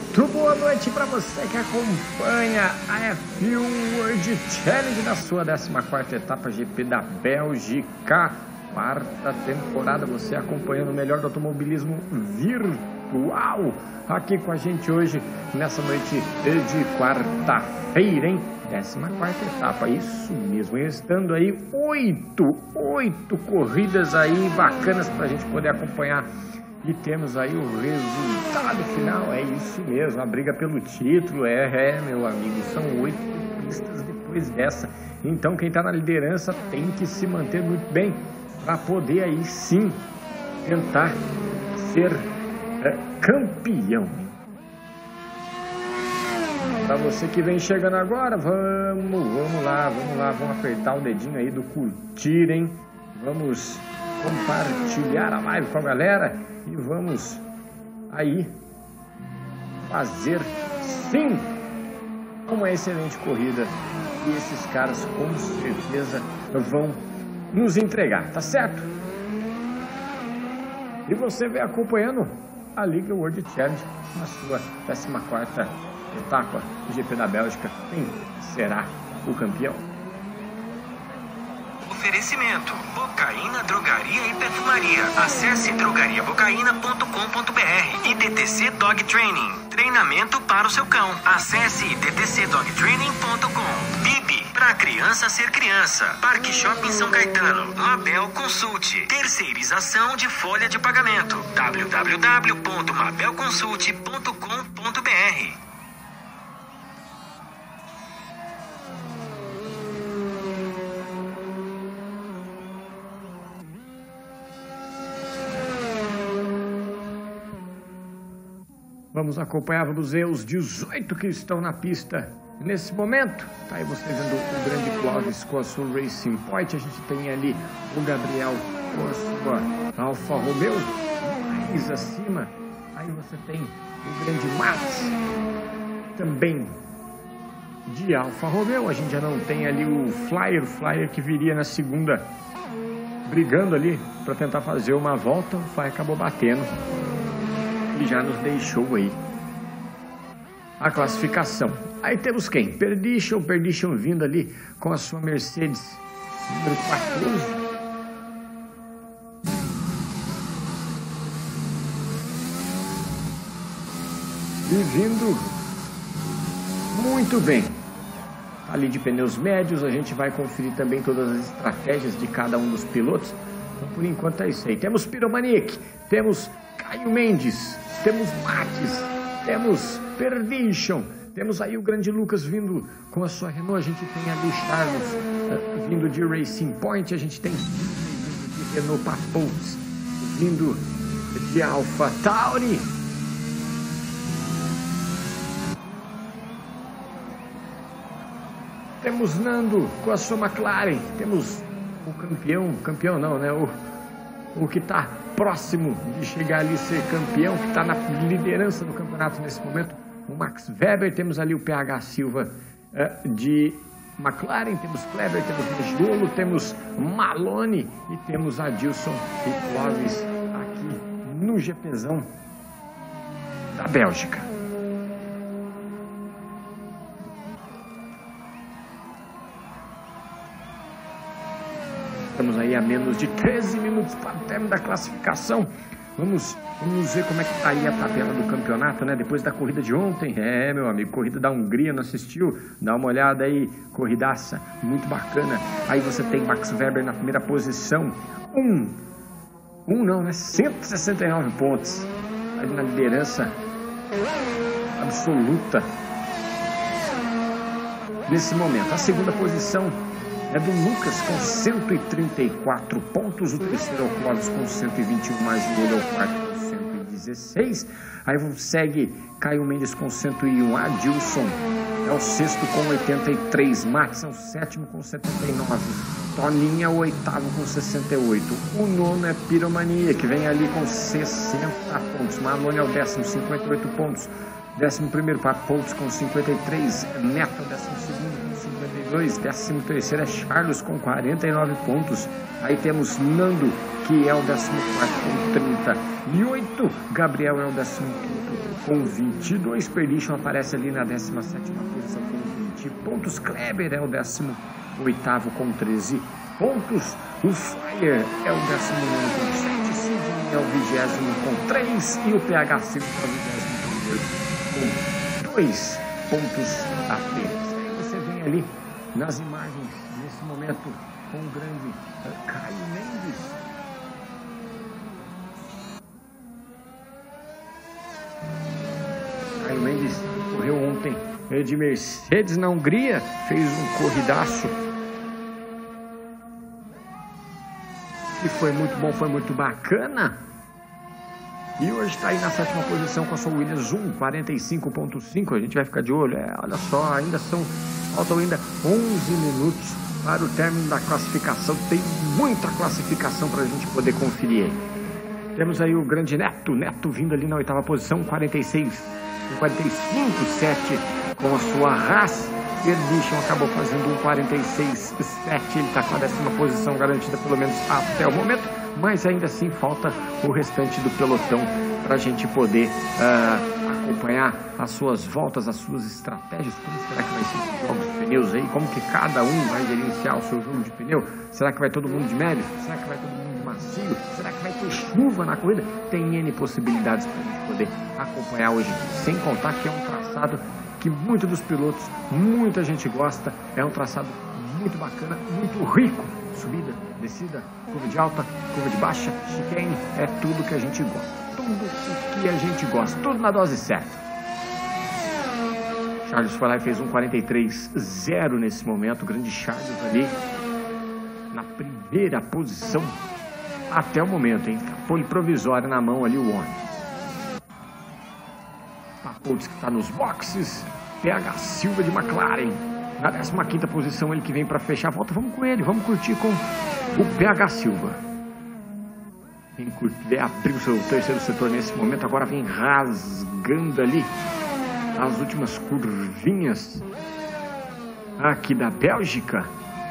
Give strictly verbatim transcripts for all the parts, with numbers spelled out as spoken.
Muito boa noite para você que acompanha a F um World Challenge da sua décima quarta etapa G P da Bélgica. Quarta temporada, você acompanhando o melhor do automobilismo virtual aqui com a gente hoje, nessa noite de quarta-feira, hein? décima quarta etapa, isso mesmo, estando aí oito, oito corridas aí bacanas para a gente poder acompanhar. E temos aí o resultado final, é isso mesmo, a briga pelo título, é, é meu amigo, são oito pistas depois dessa. Então quem está na liderança tem que se manter muito bem para poder aí sim tentar ser é, campeão. Para você que vem chegando agora, vamos, vamos lá, vamos lá, vamos apertar o dedinho aí do curtir, hein? Vamos compartilhar a live com a galera e vamos aí fazer sim uma excelente corrida e esses caras com certeza vão nos entregar, tá certo? E você vem acompanhando a Liga World Challenge na sua décima quarta etapa do G P da Bélgica. Quem será o campeão? Oferecimento: Bocaína, Drogaria e Perfumaria. Acesse drogaria bocaína ponto com ponto br. E D T C Dog Training, treinamento para o seu cão. Acesse d t c dog training ponto com. Bibi, pra criança ser criança. Parque Shopping São Caetano. Mabel Consult, terceirização de folha de pagamento. w w w ponto mabel consult ponto com ponto br. Vamos acompanhar, vamos ver os dezoito que estão na pista nesse momento. Tá aí você vendo o grande Clóvis com a sua Racing Point. A gente tem ali o Gabriel com a sua Alfa Romeo. Mais acima, aí você tem o grande Max, também de Alfa Romeo. A gente já não tem ali o Flyer, o Flyer que viria na segunda, brigando ali para tentar fazer uma volta. O Flyer acabou batendo e já nos deixou aí a classificação. Aí temos quem? Perdition, Perdition vindo ali com a sua Mercedes número quatorze. E vindo muito bem. Tá ali de pneus médios, a gente vai conferir também todas as estratégias de cada um dos pilotos. Então, por enquanto é isso aí. Temos Pyromaniac, temos Caio Mendes, temos Matis, temos Perdition, temos aí o grande Lucas vindo com a sua Renault, a gente tem ali Charles uh, vindo de Racing Point, a gente tem vindo de Renault Papouts, vindo de Alpha Tauri. Temos Nando com a sua McLaren, temos o campeão, campeão não, né? O, o que está próximo de chegar ali ser campeão, que está na liderança do campeonato nesse momento, o Max Weber. Temos ali o P H Silva uh, de McLaren, temos Kleber, temos Majolo, temos Malone e temos Adilson e Clóvis aqui no GPzão da Bélgica. Estamos aí a menos de treze minutos para o término da classificação. Vamos, vamos ver como é que está aí a tabela do campeonato, né? Depois da corrida de ontem. É, meu amigo, corrida da Hungria, não assistiu? Dá uma olhada aí, corridaça, muito bacana. Aí você tem Max Weber na primeira posição. Um, um não, né? cento e sessenta e nove pontos. Aí na liderança absoluta nesse momento. A segunda posição é do Lucas com cento e trinta e quatro pontos, o terceiro é o Clóvis com cento e vinte e um, mais o é o quarto com cento e dezesseis. Aí segue Caio Mendes com cento e um, Adilson é o sexto com oitenta e três, Max é o sétimo com setenta e nove, Toninho é o oitavo com sessenta e oito, o nono é Pyromania, que vem ali com sessenta pontos, Malone é o décimo, cinquenta e oito pontos, décimo primeiro Papouts com cinquenta e três, Neto é o décimo segundo com cinquenta e dois. décimo terceiro é Charles com quarenta e nove pontos. Aí temos Nando, que é o décimo quarto com trinta e oito. Gabriel é o décimo quinto com vinte e dois. Perdition aparece ali na décima sétima posição com vinte pontos. Kleber é o décimo oitavo com treze pontos. O Fire é o décimo nono com sete. Sidney é o vigésimo com três. E o P H cinco é o vigésimo primeiro com dois pontos apenas. Aí você vem ali nas imagens, nesse momento, com o grande uh, Caio Mendes. Caio Mendes correu ontem de Mercedes na Hungria, fez um corridaço e foi muito bom, foi muito bacana. E hoje está aí na sétima posição com a sua Williams um, quarenta e cinco ponto cinco. A gente vai ficar de olho. É, olha só, ainda são, faltam ainda onze minutos para o término da classificação. Tem muita classificação para a gente poder conferir. Temos aí o grande Neto, Neto vindo ali na oitava posição, quarenta e seis, quarenta e cinco, sete com a sua Haas. Perdition acabou fazendo um quarenta e seis, sete. Ele está com a décima posição garantida pelo menos até o momento. Mas ainda assim falta o restante do pelotão para a gente poder uh, acompanhar as suas voltas, as suas estratégias. Como será que vai ser os jogos de pneus aí? Como que cada um vai gerenciar o seu jogo de pneu? Será que vai todo mundo de médio? Será que vai todo mundo de macio? Será que vai ter chuva na corrida? Tem N possibilidades para a gente poder acompanhar hoje. Sem contar que é um traçado que muitos dos pilotos, muita gente gosta. É um traçado muito bacana, muito rico. Subida, descida, curva de alta, curva de baixa, chicane, é tudo que a gente gosta. Tudo o que a gente gosta, tudo na dose certa. Charles foi lá e fez um quarenta e três zero nesse momento. O grande Charles ali na primeira posição até o momento, hein? Pole provisória na mão ali o homem. Papouts que está nos boxes. P H Silva de McLaren. Na décima quinta posição, ele que vem para fechar a volta. Vamos com ele, vamos curtir com o P H Silva. Vem curtir, abriu o seu terceiro setor nesse momento. Agora vem rasgando ali as últimas curvinhas aqui da Bélgica.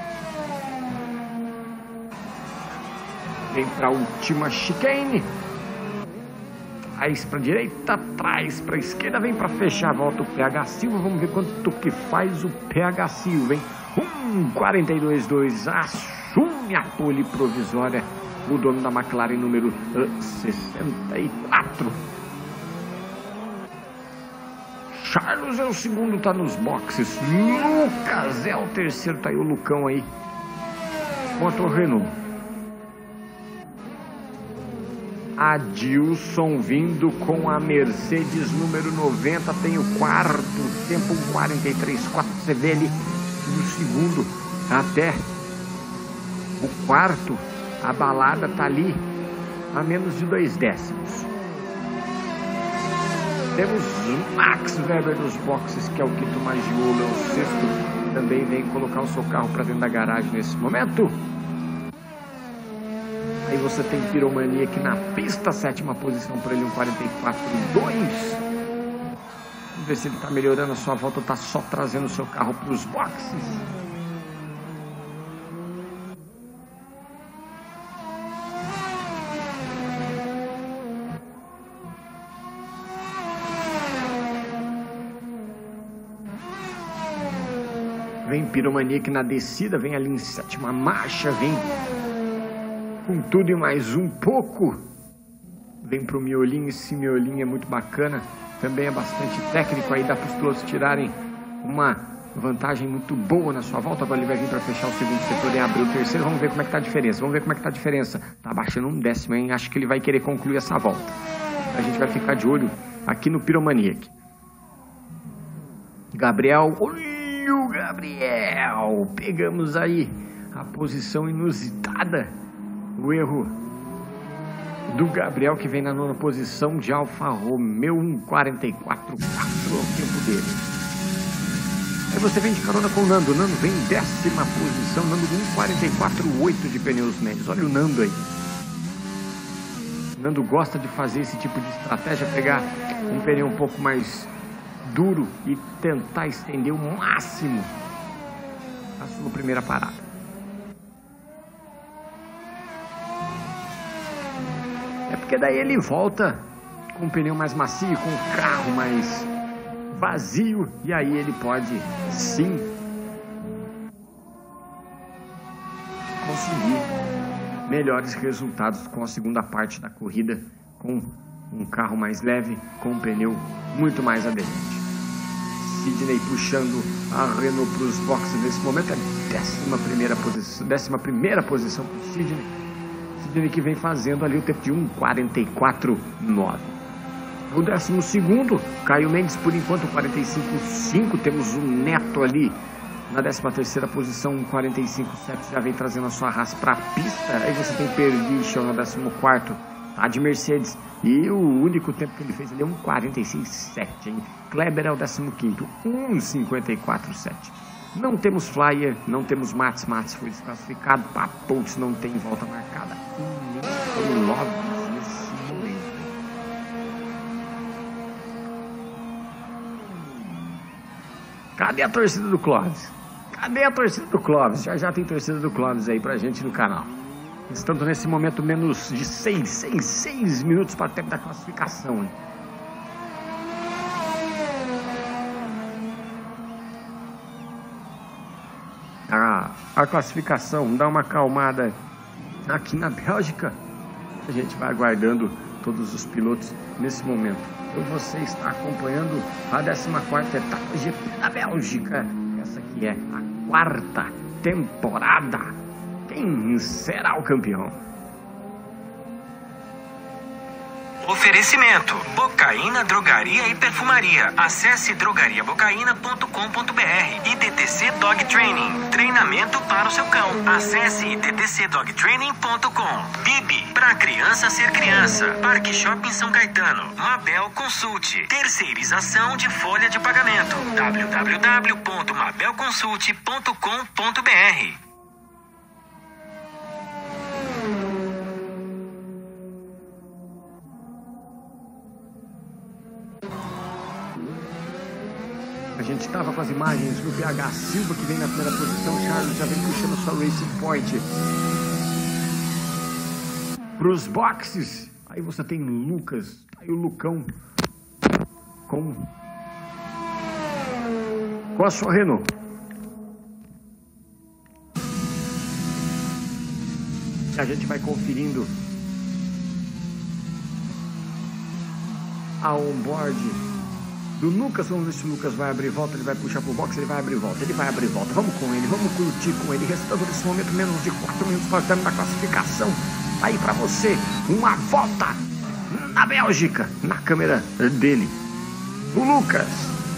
Vem para a última chicane. Traz para a direita, traz para a esquerda, vem para fechar a volta o P H Silva. Vamos ver quanto que faz o P H Silva, hein? um, quarenta e dois, dois, assume a pole provisória o dono da McLaren número uh, sessenta e quatro. Charles é o segundo, tá nos boxes. Lucas é o terceiro, tá aí o Lucão aí com a Torre Renault. Adilson vindo com a Mercedes número noventa, tem o quarto tempo, um quarenta e três, quatro. Você vê ali no segundo até o quarto, a balada tá ali a menos de dois décimos. Temos Max Weber nos boxes, que é o quinto Magiolo, é o sexto, também vem colocar o seu carro para dentro da garagem nesse momento. Aí você tem Piromania aqui na pista, sétima posição para ele, um quarenta e quatro, dois. Vamos ver se ele está melhorando a sua volta ou está só trazendo o seu carro para os boxes. Vem Piromania aqui na descida, vem ali em sétima marcha, vem com tudo e mais um pouco. Vem pro miolinho, esse miolinho é muito bacana, também é bastante técnico, aí dá para os pilotos tirarem uma vantagem muito boa na sua volta. Agora ele vai vir para fechar o segundo setor e abrir o terceiro. Vamos ver como é que tá a diferença, vamos ver como é que tá a diferença. Tá baixando um décimo, hein? Acho que ele vai querer concluir essa volta. A gente vai ficar de olho aqui no Piromaniac. Gabriel, olha o Gabriel, pegamos aí a posição inusitada. O erro do Gabriel, que vem na nona posição de Alfa Romeo, um quarenta e quatro, quatro é o tempo dele. Aí você vem de carona com o Nando. O Nando vem em décima posição, Nando com um quarenta e quatro, oito de pneus médios. Olha o Nando aí. O Nando gosta de fazer esse tipo de estratégia, pegar um pneu um pouco mais duro e tentar estender o máximo a sua primeira parada. É porque daí ele volta com um pneu mais macio, com um carro mais vazio, e aí ele pode sim conseguir melhores resultados com a segunda parte da corrida, com um carro mais leve, com um pneu muito mais aderente. Sidney puxando a Renault para os boxes nesse momento, é décima primeira posição, décima primeira posição para o Sidney. Sidney que vem fazendo ali o tempo de um quarenta e quatro nove. O décimo segundo, Caio Mendes, por enquanto, quarenta e cinco cinco. Temos o Neto ali na décima terceira posição, um quarenta e cinco sete. Já vem trazendo a sua Haas para a pista. Aí você tem Perdichon no décimo quarto, tá de Mercedes. E o único tempo que ele fez ali é um quarenta e seis sete, hein? Kleber é o décimo quinto, um cinquenta e quatro sete. Não temos Flyer, não temos Mats. Mats foi desclassificado. Papouts não tem volta marcada. Um nove nesse momento. Cadê a torcida do Clóvis? Cadê a torcida do Clóvis? Já já tem torcida do Clóvis aí pra gente no canal. Estando nesse momento menos de seis, seis, seis minutos para o tempo da classificação, hein? A, a classificação dá uma acalmada aqui na Bélgica. A gente vai aguardando todos os pilotos nesse momento. Então você está acompanhando a décima quarta etapa G P da Bélgica. Essa aqui é a quarta temporada. Quem será o campeão? Oferecimento: Bocaína Drogaria e Perfumaria. Acesse drogaria bocaína ponto com ponto br. I D T C Dog Training, treinamento para o seu cão. Acesse i d t c dog training ponto com. Bibi, para criança ser criança. Parque Shopping São Caetano. Mabel Consulte, terceirização de folha de pagamento. w w w ponto mabel consulte ponto com ponto br. A gente estava com as imagens do P H Silva, que vem na primeira posição. Charles já vem puxando a sua Racing Point para os boxes. Aí você tem Lucas, aí o Lucão com, com a sua Renault. E a gente vai conferindo a onboard do Lucas. Vamos ver se o Lucas vai abrir volta, ele vai puxar pro box, ele vai abrir volta, ele vai abrir volta. Vamos com ele, vamos curtir com ele. Restando nesse momento menos de quatro minutos para o término da classificação. Aí para você, uma volta na Bélgica, na câmera dele, o Lucas.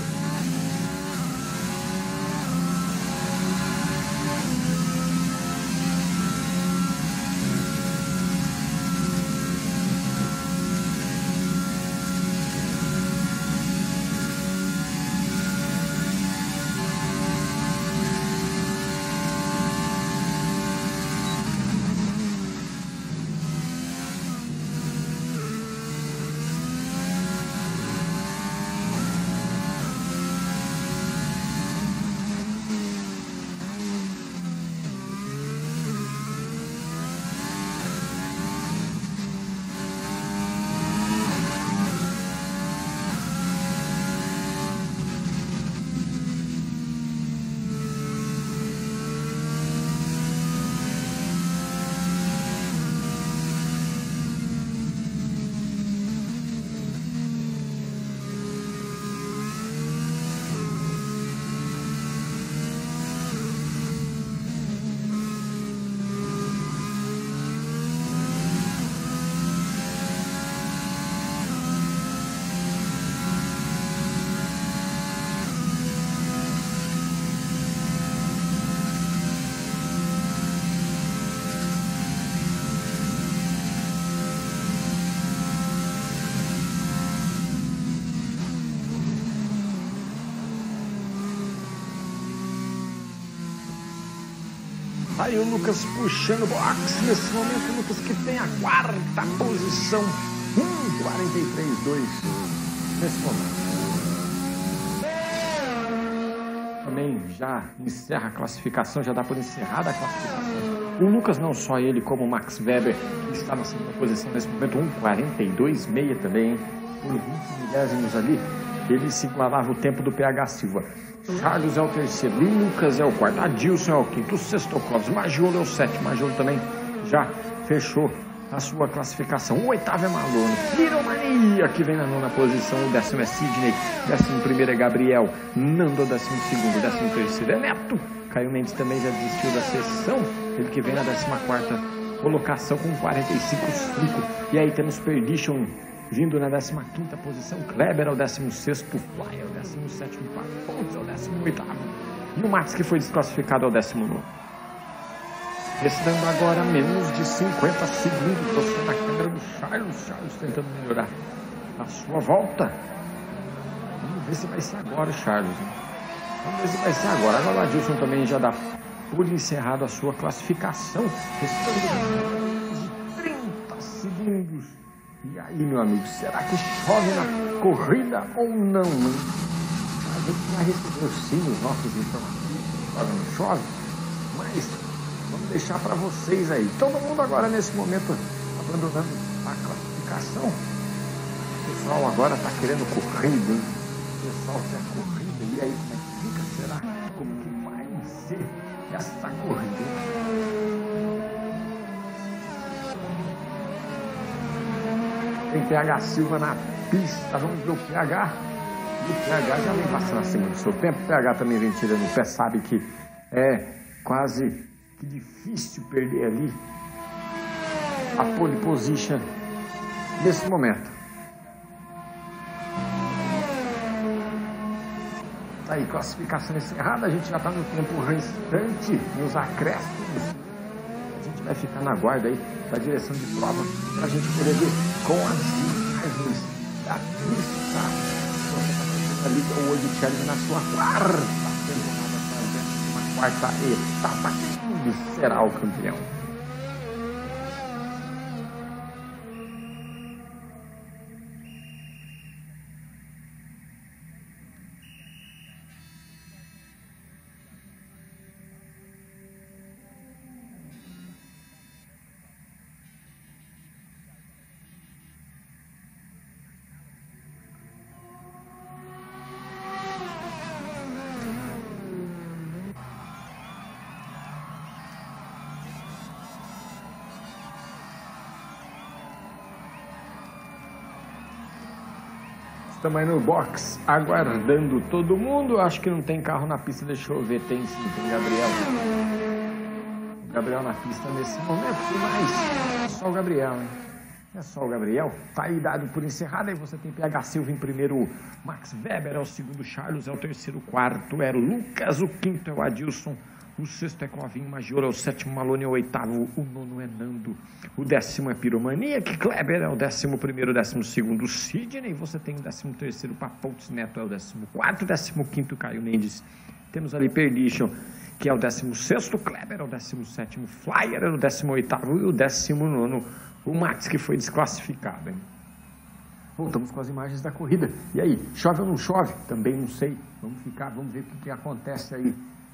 Aí o Lucas puxando o box nesse momento. O Lucas que tem a quarta posição, um quarenta e três dois nesse momento. Também já encerra a classificação, já dá por encerrada a classificação. O Lucas, não só ele, como o Max Weber, que está na segunda posição nesse momento, um quarenta e dois seis também, hein? Por vinte milésimos ali, ele se igualava o tempo do P H Silva. Charles é o terceiro, Lucas é o quarto, Adilson é o quinto, o sexto Clóvis, Majolo é o sétimo, Majolo também já fechou a sua classificação. O oitavo é Malone, Piromania, que vem na nona posição, o décimo é Sidney, décimo primeiro é Gabriel, Nando, décimo segundo, décimo terceiro é Neto, Caio Mendes também já desistiu da sessão, ele que vem na décima quarta colocação com quarenta e cinco cinco, e aí temos Perdition vindo na décima quinta posição, Kleber é o décimo sexto, Fly é o décimo sétimo, Pontes é o décimo oitavo, e o Max, que foi desclassificado, é o décimo nono. Restando agora menos de cinquenta segundos, você na câmera do Charles, Charles tentando melhorar a sua volta. Vamos ver se vai ser agora, Charles. Né? Vamos ver se vai ser agora. Agora o Adilson também já dá por encerrado a sua classificação. Restando de trinta segundos. E aí, meu amigo, será que chove na corrida ou não? Hein? A gente vai receber sim os nossos informativos. Chove ou não chove? Mas vamos deixar para vocês aí. Todo mundo agora nesse momento abandonando a classificação. O pessoal agora está querendo corrida, hein? O pessoal quer corrida. E aí, como é que fica? Será? Como que vai ser essa corrida? Tem P H Silva na pista. Vamos ver o P H. E o P H já vem passando acima do seu tempo. O P H também vem tirando o pé. Sabe que é quase que difícil perder ali a pole position nesse momento. Tá aí, classificação encerrada. A gente já está no tempo restante, nos acréscimos. A gente vai ficar na guarda aí da direção de prova para a gente poder ver com as imagens da pista. Você está ali com o World Challenge na sua quarta temporada, uma quarta etapa. Será o campeão. Estamos aí no box, aguardando todo mundo. Acho que não tem carro na pista, deixa eu ver. Tem sim, tem Gabriel. Gabriel na pista nesse momento, mas é só o Gabriel, hein? É só o Gabriel. Tá aí dado por encerrado. Aí você tem P H Silva em primeiro, Max Weber é o segundo, Charles é o terceiro, o quarto é o Lucas, o quinto é o Adilson, o sexto é Clovinho, Major é o sétimo, Malone é o oitavo, o nono é Nando, o décimo é Piromania, que Kleber é o décimo primeiro, décimo segundo, Sidney, você tem o décimo terceiro, Papontes, Neto é o décimo quarto, décimo quinto, Caio Mendes, temos ali Perdition, que é o décimo sexto, Kleber é o décimo sétimo, Flyer é o décimo oitavo e o décimo nono, o Max, que foi desclassificado, hein? Voltamos com as imagens da corrida. E aí, chove ou não chove? Também não sei. Vamos ficar, vamos ver o que, que acontece aí.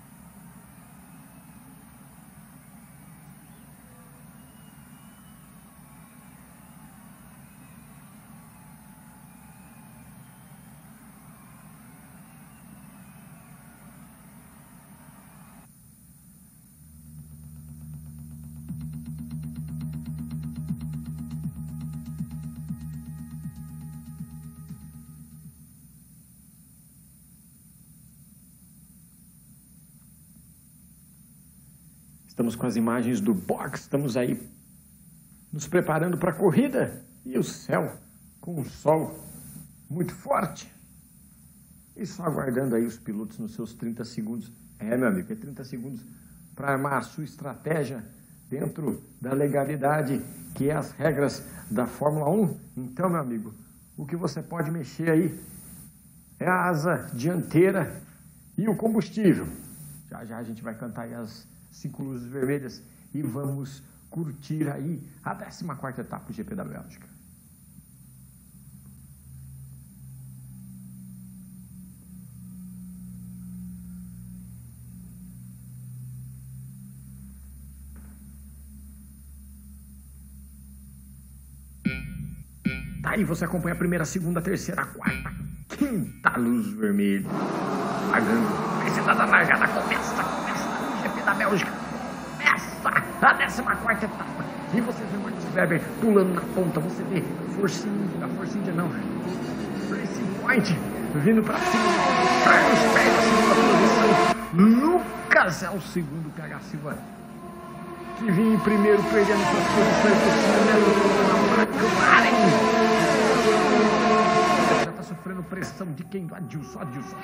Estamos com as imagens do box, estamos aí nos preparando para a corrida e o céu com o sol muito forte. E só aguardando aí os pilotos nos seus trinta segundos. É, meu amigo, é trinta segundos para armar a sua estratégia dentro da legalidade, que é as regras da Fórmula um. Então, meu amigo, o que você pode mexer aí é a asa dianteira e o combustível. Já já a gente vai cantar aí as cinco luzes vermelhas e vamos curtir aí a décima quarta etapa do G P da Bélgica. Daí você acompanha a primeira, a segunda, a terceira, a quarta, a quinta luz vermelha. Pagando. Descida da largada, começa, começa o G P da Bélgica. Começa a décima quarta etapa. E você vê o Max Weber pulando na ponta. Você vê Force India, a Force India não. Racing Point vindo pra cima. Carlos perde a segunda posição. Lucas é o segundo. P H Silva, que vinha em primeiro, perdendo suas posições por cima da McLaren. Já tá sofrendo pressão de quem? Do Adilson. Adilson.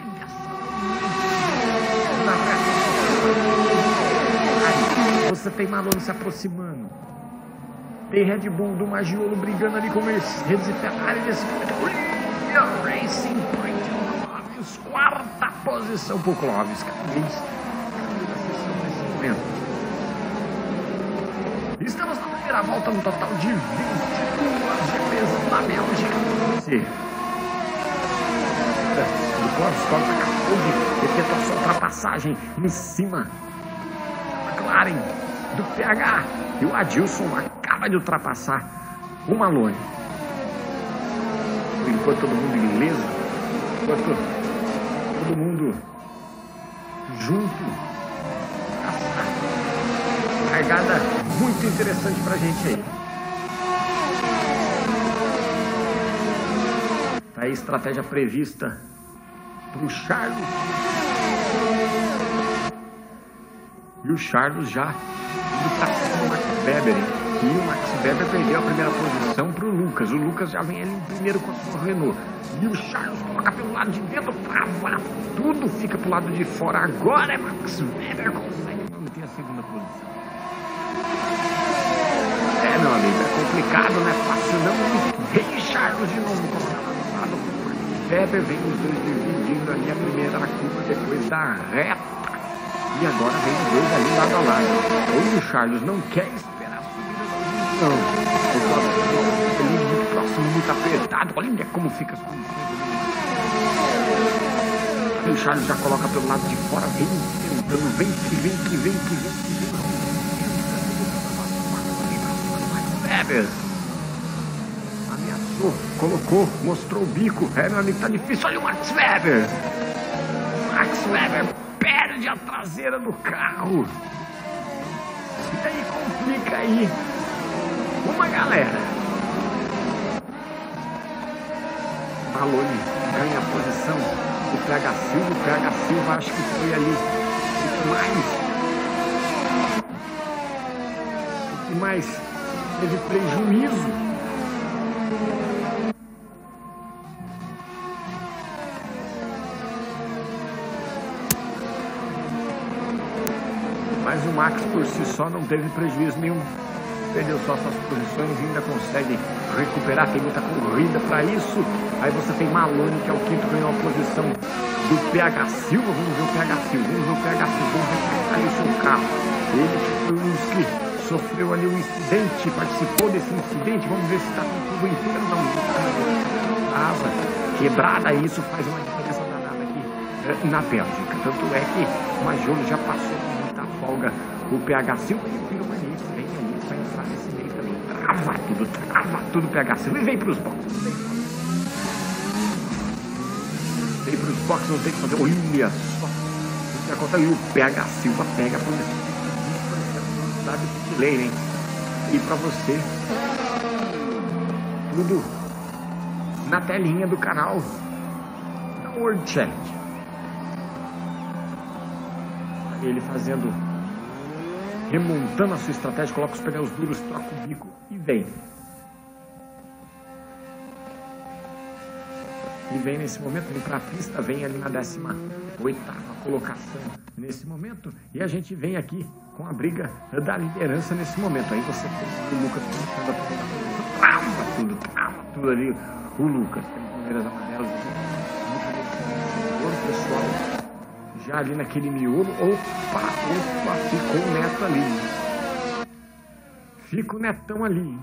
Você tem Malone se aproximando. Tem Red Bull do Magiolo brigando ali com Mercedes e Ferrari nesse momento. Racing Point, Clóvis, quarta posição pro Clóvis. Estamos na primeira volta no total de vinte e duas G Ps da Bélgica. Sim. O Clóvis Clóvis acabou de efetuar sua ultrapassagem em cima da McLaren, do P H. E o Adilson acaba de ultrapassar o Malone. Por enquanto todo mundo ileso, enquanto todo mundo junto. Largada muito interessante pra gente aí. Tá aí a estratégia prevista pro Charles. E o Charles já indo pra cima do Max Weber, hein? E o Max Weber perdeu a primeira posição pro Lucas. O Lucas já vem ali em primeiro com a sua Renault. E o Charles coloca pelo lado de dentro, trava. Tudo fica pro lado de fora. Agora é Max Weber consegue manter a segunda posição. É, meu amigo, é complicado, não é fácil não. Vem Charles de novo, colocado do lado do Max Weber. Vem os dois dividindo ali a primeira curva depois da reta. E agora vem os dois ali lado a lado. Hoje o Charles não quer esperar a subida da não. O Clóvis fica ali muito próximo, muito apertado. Olha como fica as condições ali. E o Charles já coloca pelo lado de fora, vem tentando, vem que vem que vem que vem que vem. Weber ameaçou, colocou, mostrou o bico. É, meu amigo, tá difícil. Olha o Max Weber. Max Weber perde a traseira do carro. E aí complica aí uma galera. Malone ganha a posição do P H Silva. O P H Silva acho que foi ali o que mais o que mais teve prejuízo. Mas o Max por si só não teve prejuízo nenhum. Perdeu só suas posições e ainda consegue recuperar. Tem muita corrida para isso. Aí você tem Malone, que é o quinto, ganhou a posição do P H Silva. Vamos ver o P H Silva. Vamos ver o P H Silva. Vamos ver como está aí o seu carro. Ele que foi um dos que sofreu ali um incidente, participou desse incidente. Vamos ver se está com tudo inteiro. Não, asa quebrada. Isso faz uma diferença danada aqui na Bélgica. Tanto é que o Majolo já passou com muita folga o P H Silva e o Piromania vem ali para entrar nesse meio também. Trava tudo, trava tudo o P H Silva e vem para os boxes. Vem para os boxes, não tem que fazer. Olha só o que acontece. E o P H Silva pega a posição. Da pit lane, hein? E pra você, tudo na telinha do canal da World Challenge. Ele fazendo, remontando a sua estratégia, coloca os pneus duros, troca o bico e vem. E vem nesse momento, vem para a pista, vem ali na décima oitava colocação nesse momento. E a gente vem aqui com a briga da liderança nesse momento. Aí você tem o Lucas começando a primeira, trava tudo, trava tudo ali. O Lucas tem primeiras amarelas, o pessoal já ali naquele miolo. Opa, opa, ficou o Neto ali. Fica o Netão ali.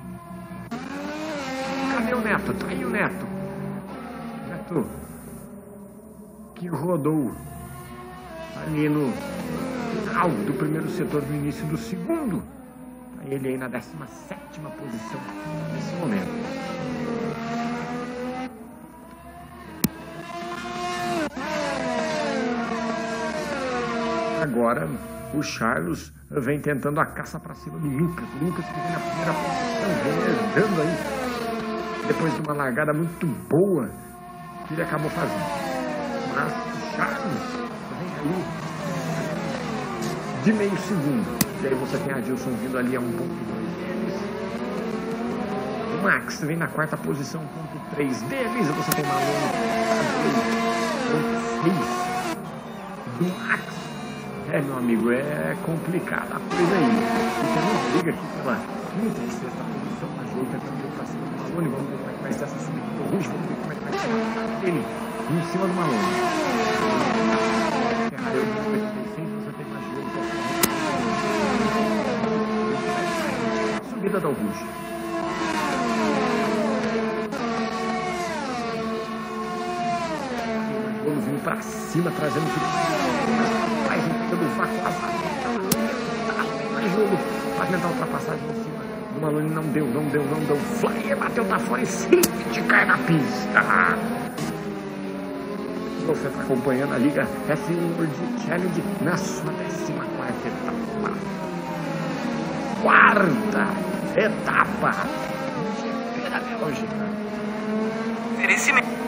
Cadê o Neto? Tá aí o Neto. Neto, que rodou ali no final do primeiro setor, no início do segundo. ele aí na décima sétima posição nesse momento. Agora o Charles vem tentando a caça para cima do Lucas. O Lucas que vem na primeira posição, vem herdando aí, depois de uma largada muito boa que ele acabou fazendo. Mas o Charles vem ali de meio segundo. E aí você tem a Adilson vindo ali a um ponto dois deles. O Max vem na quarta posição, um ponto três deles. Você tem Malone a dois ponto seis do Max. É, meu amigo, é complicada a coisa aí. E temos briga aqui pela quinta e sexta posição. A Jô tentando ir pra cima do Malone. Vamos ver como é que vai ser essa subida do Rush. Vamos ver como é que vai ser ele em cima do Malone. Ferrari oito oitenta e seis, você tem mais Jô. Subida do Rush. Vamos vir pra cima, trazendo tudo. Vai tentando o vácuo, mais jogo para tentar ultrapassagem em cima do Malone. Não deu, não deu, não deu. Flyer bateu pra fora e safety cai na pista. Você está acompanhando a Liga F um World Challenge na sua décima quarta etapa. Quarta etapa G P da Bélgica. Oferecimento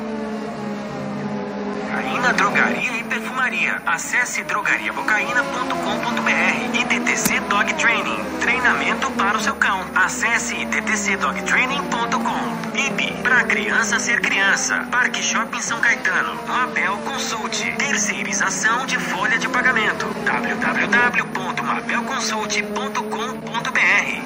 Bocaína Drogaria e Perfumaria. Acesse drogaria bocaína ponto com ponto br. I D T C Dog Training. Treinamento para o seu cão. Acesse i d t c dog training ponto com. I B. Pra criança ser criança. Parque Shopping São Caetano. Mabel Consult. Terceirização de folha de pagamento. w w w ponto mabel consult ponto com ponto br.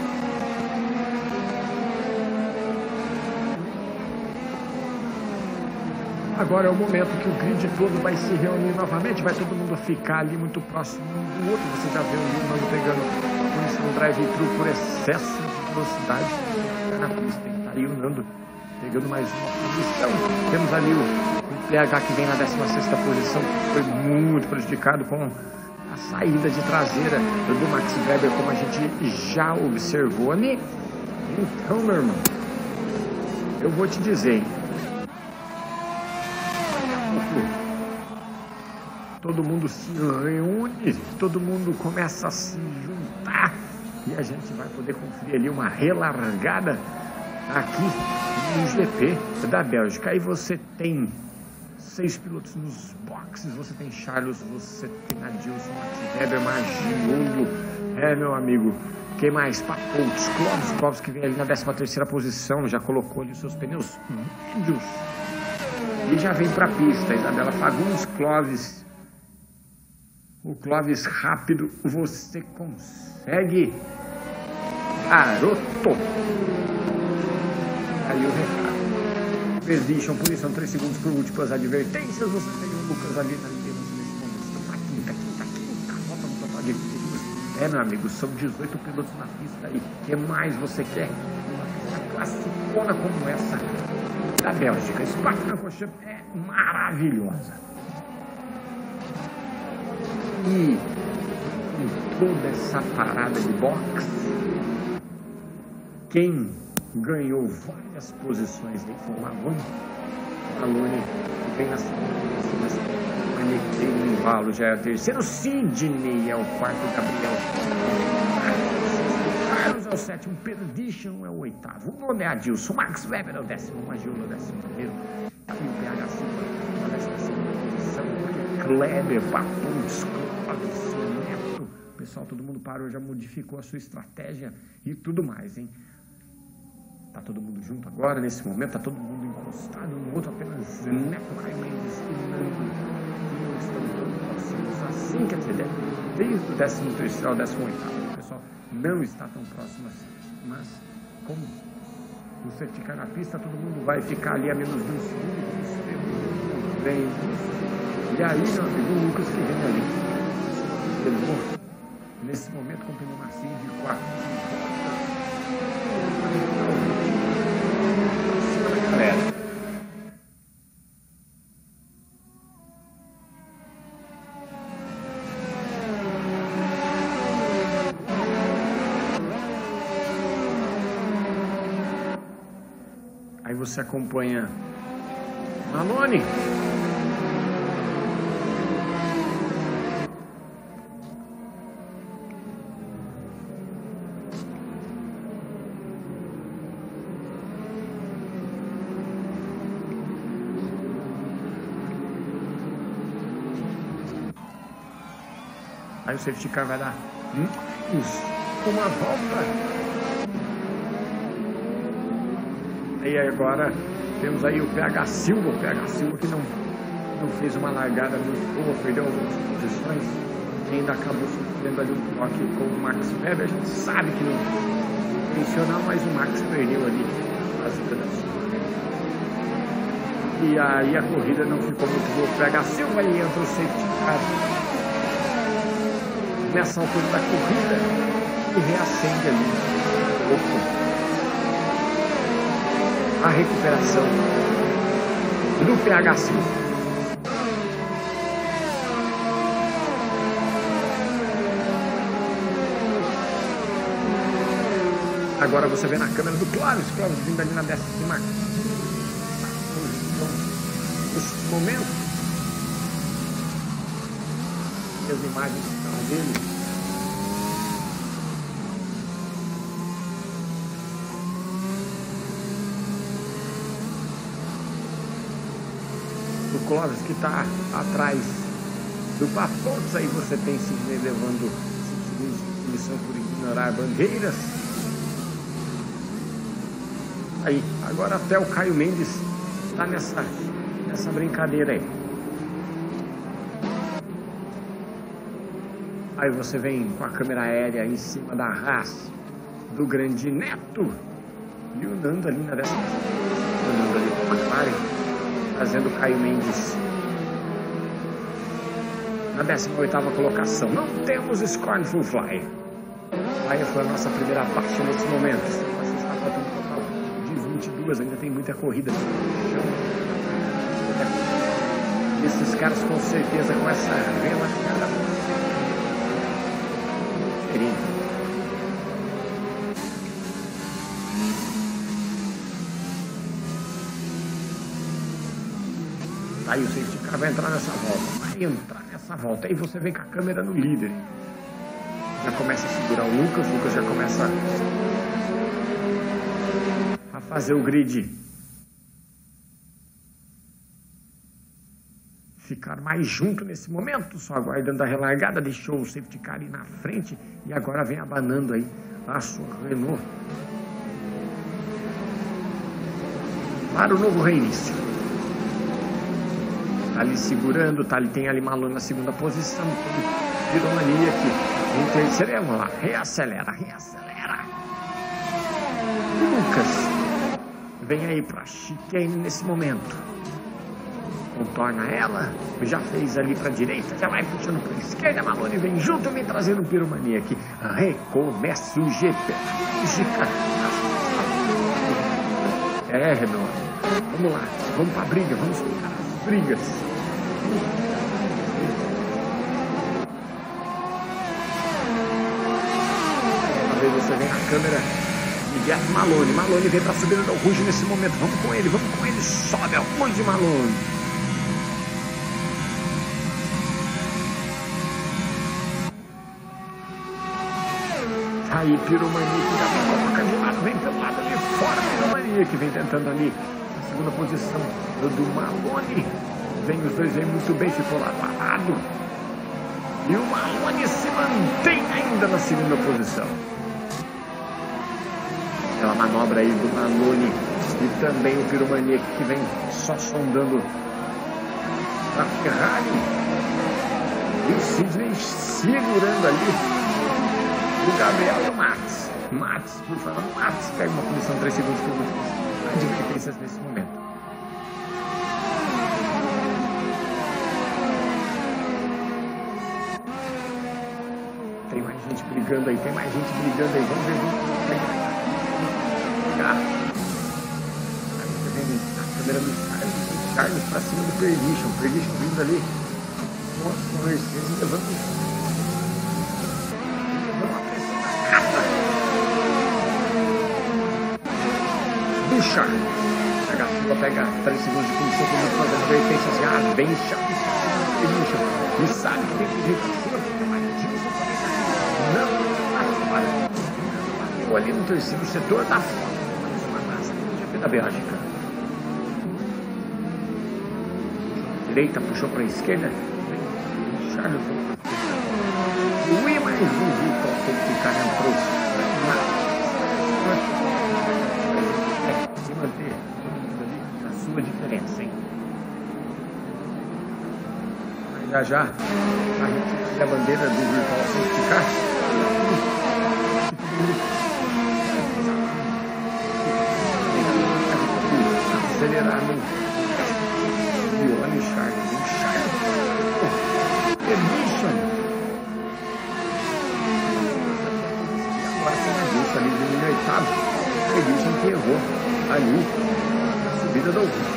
Agora é o momento que o grid todo vai se reunir novamente, vai todo mundo ficar ali muito próximo um do outro. Você já vê o Nando pegando por isso no drive-thru por excesso de velocidade na pista. Tá aí o Nando pegando mais uma posição. Temos ali o, o P H que vem na décima sexta posição, que foi muito prejudicado com a saída de traseira do Max Weber, como a gente já observou ali. Então, meu irmão, eu vou te dizer, todo mundo se reúne, todo mundo começa a se juntar e a gente vai poder conferir ali uma relargada aqui no G P da Bélgica. Aí você tem seis pilotos nos boxes, você tem Charles, você tem Adilson, Max Weber, Magiolo, é, meu amigo, quem mais? Papotes, Clóvis, Clóvis que vem ali na décima terceira posição, já colocou ali os seus pneus médios e já vem pra pista. Isabela Fagundes, Clóvis, o Clóvis rápido, você consegue, garoto. Aí o recado. Perdition, punição três segundos por múltiplas advertências. Você tem o Lucas ali na liderança nesse momento. Tá quinta, quinta, quinta. Volta no total de pilotos. É, meu amigo, são dezoito pilotos na pista aí. O que mais você quer? Uma pista classicona como essa da Bélgica. Spa-Francorchamps é maravilhosa. E em toda essa parada de boxe, quem ganhou várias posições em Fórmula um, Malone, que vem na segunda posição, Manecchini, Valo já é o terceiro, Sidney é o quarto, Gabriel Carlos é o sétimo, Perdition é o oitavo, o nono é Adilson, Max Weber é o décimo, Magiolo é o décimo primeiro, e o P H Silva na décima segunda posição, Kleber, Papuns, Clóvis, Neto, pessoal, todo mundo parou, já modificou a sua estratégia e tudo mais, hein? Tá todo mundo junto agora, nesse momento, tá todo mundo encostado no outro, apenas Neto, Caio Mendes e Nando não estão tão próximos assim, quer dizer, desde o décimo terceiro ao décimo oitavo, o pessoal não está tão próximo assim, mas como você ficar na pista, todo mundo vai ficar ali a menos de um segundo, vem, e aí, meu amigo, o Lucas que vem ali, pegou, nesse momento, com o pneu macio de quatro, galera. Aí você acompanha Maloney. Aí o safety car vai dar isso, uma volta. E agora temos aí o P H Silva, o P H Silva que não, não fez uma largada muito boa, perdeu algumas posições e ainda acabou sofrendo ali um toque com o Max Weber. A gente sabe que não é intencional, mas o Max perdeu ali as vidas. E aí a corrida não ficou muito boa. O P H Silva e entra o safety car nessa altura da corrida e reacende ali um pouco a recuperação do P H Silva. Agora você vê na câmera do Clóvis, Clóvis vindo ali na décima posição nesse momento. As imagens estão dele. O Clóvis que está atrás do Papontes. Aí você tem Sidney levando segundos de punição por ignorar bandeiras. Aí, agora até o Caio Mendes está nessa, nessa brincadeira aí. Aí você vem com a câmera aérea em cima da Haas do grande Neto. E o Nando ali na décima. O Nando ali com a McLaren, fazendo o Caio Mendes na décima oitava colocação. Não temos Scornful Flyer. Flyer foi a nossa primeira baixa nesse momento. Você está faltando um total de vinte e duas, ainda tem muita corrida. E esses caras com certeza com essa relativa. Aí o safety car vai entrar nessa volta, vai entrar nessa volta. Aí você vem com a câmera no líder. Já começa a segurar o Lucas, o Lucas já começa a fazer o grid ficar mais junto nesse momento, só aguardando a relargada. Deixou o safety car ir na frente e agora vem abanando aí a sua Renault para o novo reinício. Tá ali segurando, tá ali, tem ali Maloney na segunda posição, Piromania aqui em terceiro. Vamos lá, reacelera, reacelera. Lucas vem aí para chicane nesse momento. Contorna ela, já fez ali para direita, já vai puxando para esquerda. Maloney vem junto, vem trazendo o Piromania aqui. Recomeça o G P. É, Renault, vamos lá, vamos para a briga, vamos para as brigas. Uma vez você vem na câmera e Guilherme Maloney. Maloney vem para subir do Rouge nesse momento. Vamos com ele, vamos com ele. Sobe ao Rouge, Maloney. Aí, Piromania que já vem coloca de lado, vem pelo lado ali fora. Piromania que vem tentando ali a segunda posição do Maloney. Vem os dois, vem muito bem, ficou lado a lado. E o Maloney se mantém ainda na segunda posição. Aquela manobra aí do Maloney e também o Piromania que vem só sondando a Ferrari. E o Sidney segurando ali o Gabriel e o Max. Max, por favor, Max pega uma posição três segundos por minuto. Advertências nesse momento. Tem mais gente brigando aí, tem mais gente brigando aí. Vamos ver, vamos ver. Aí você vem a câmera do Carlos, Carlos pra cima do Perdition. Perdition vindo ali com a Mercedes levando. Puxa! A Silva pega três segundos de condição, como fazendo advertências, ah, bem chato, e sabe que tem que jeito a sua, mas Dilson não bateu ali no terceiro setor da G P da Bélgica. Direita, puxou para a esquerda, Charles Ui, mais um Vitor tem que ficar entrou se manter a sua diferença, hein? Já já a gente a bandeira do virtual sem ficar acelerar no e olha o Charles, o Charles Edition agora tem a Dilson ali no oitavo, Edition que errou ali a subida do Augusto.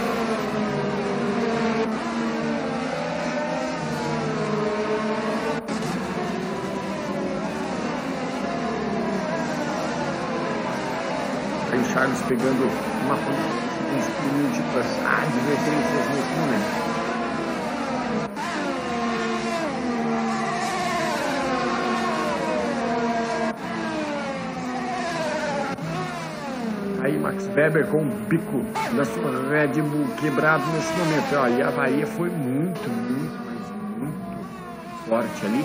Aí o Charles pegando uma múltiplas advertências nesse momento. Aí Max Weber com o bico da sua Red Bull quebrado nesse momento. Ó, e a Bahia foi muito, muito, mas muito forte ali.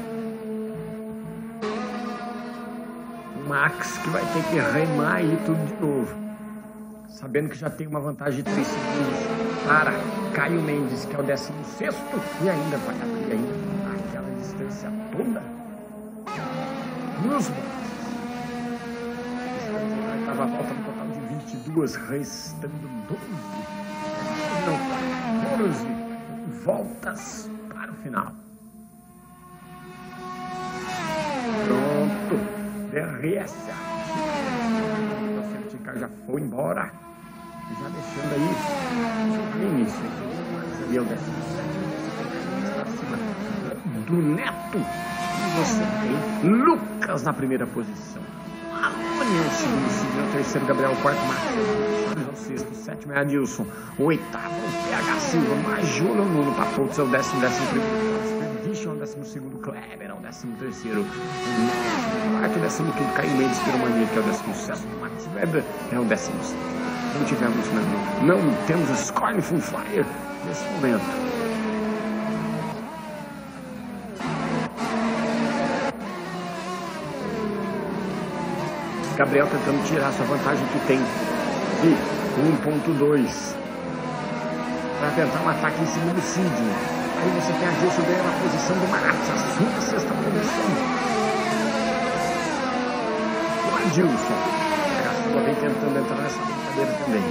Max que vai ter que remar aí tudo de novo, sabendo que já tem uma vantagem de três segundos para Caio Mendes, que é o décimo sexto, e ainda vai abrir ainda aquela distância toda nos boxes. Estava a volta no total de vinte e duas, restando doze, não, quatorze voltas para o final. Pronto. D R S, o certificado já foi embora, já deixando aí no início, mas ali é o décimo sétimo, está acima do Neto, e você tem Lucas na primeira posição, Alone é o segundo, segundo, o terceiro Gabriel, o quarto Marcos, o sexto, o sétimo é Adilson, o oitavo P H Silva, Majolo, o nono Papotes é o décimo, décimo primeiro, Expedition, o décimo segundo Kleber, é o décimo terceiro, quarto, o décimo quinto Caio Mendes, Piromania, que é o décimo sexto, Max Weber é o décimo sexto. Não tivemos, não, não temos o Scornful Flyer nesse momento. Gabriel tentando tirar sua vantagem que tem de um ponto dois para tentar um ataque em cima do Sidney. Aí você tem a Dilson ganhando a posição do Max, a sua sexta posição. O Adilson, a sua vem tentando entrar nessa brincadeira também.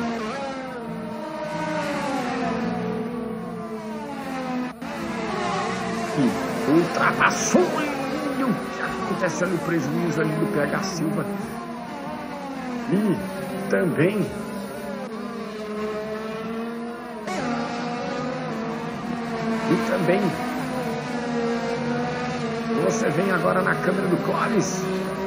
E ultrapassou o que acontece ali, o prejuízo ali do P H Silva. E também E também você vem agora na câmera do Clóvis.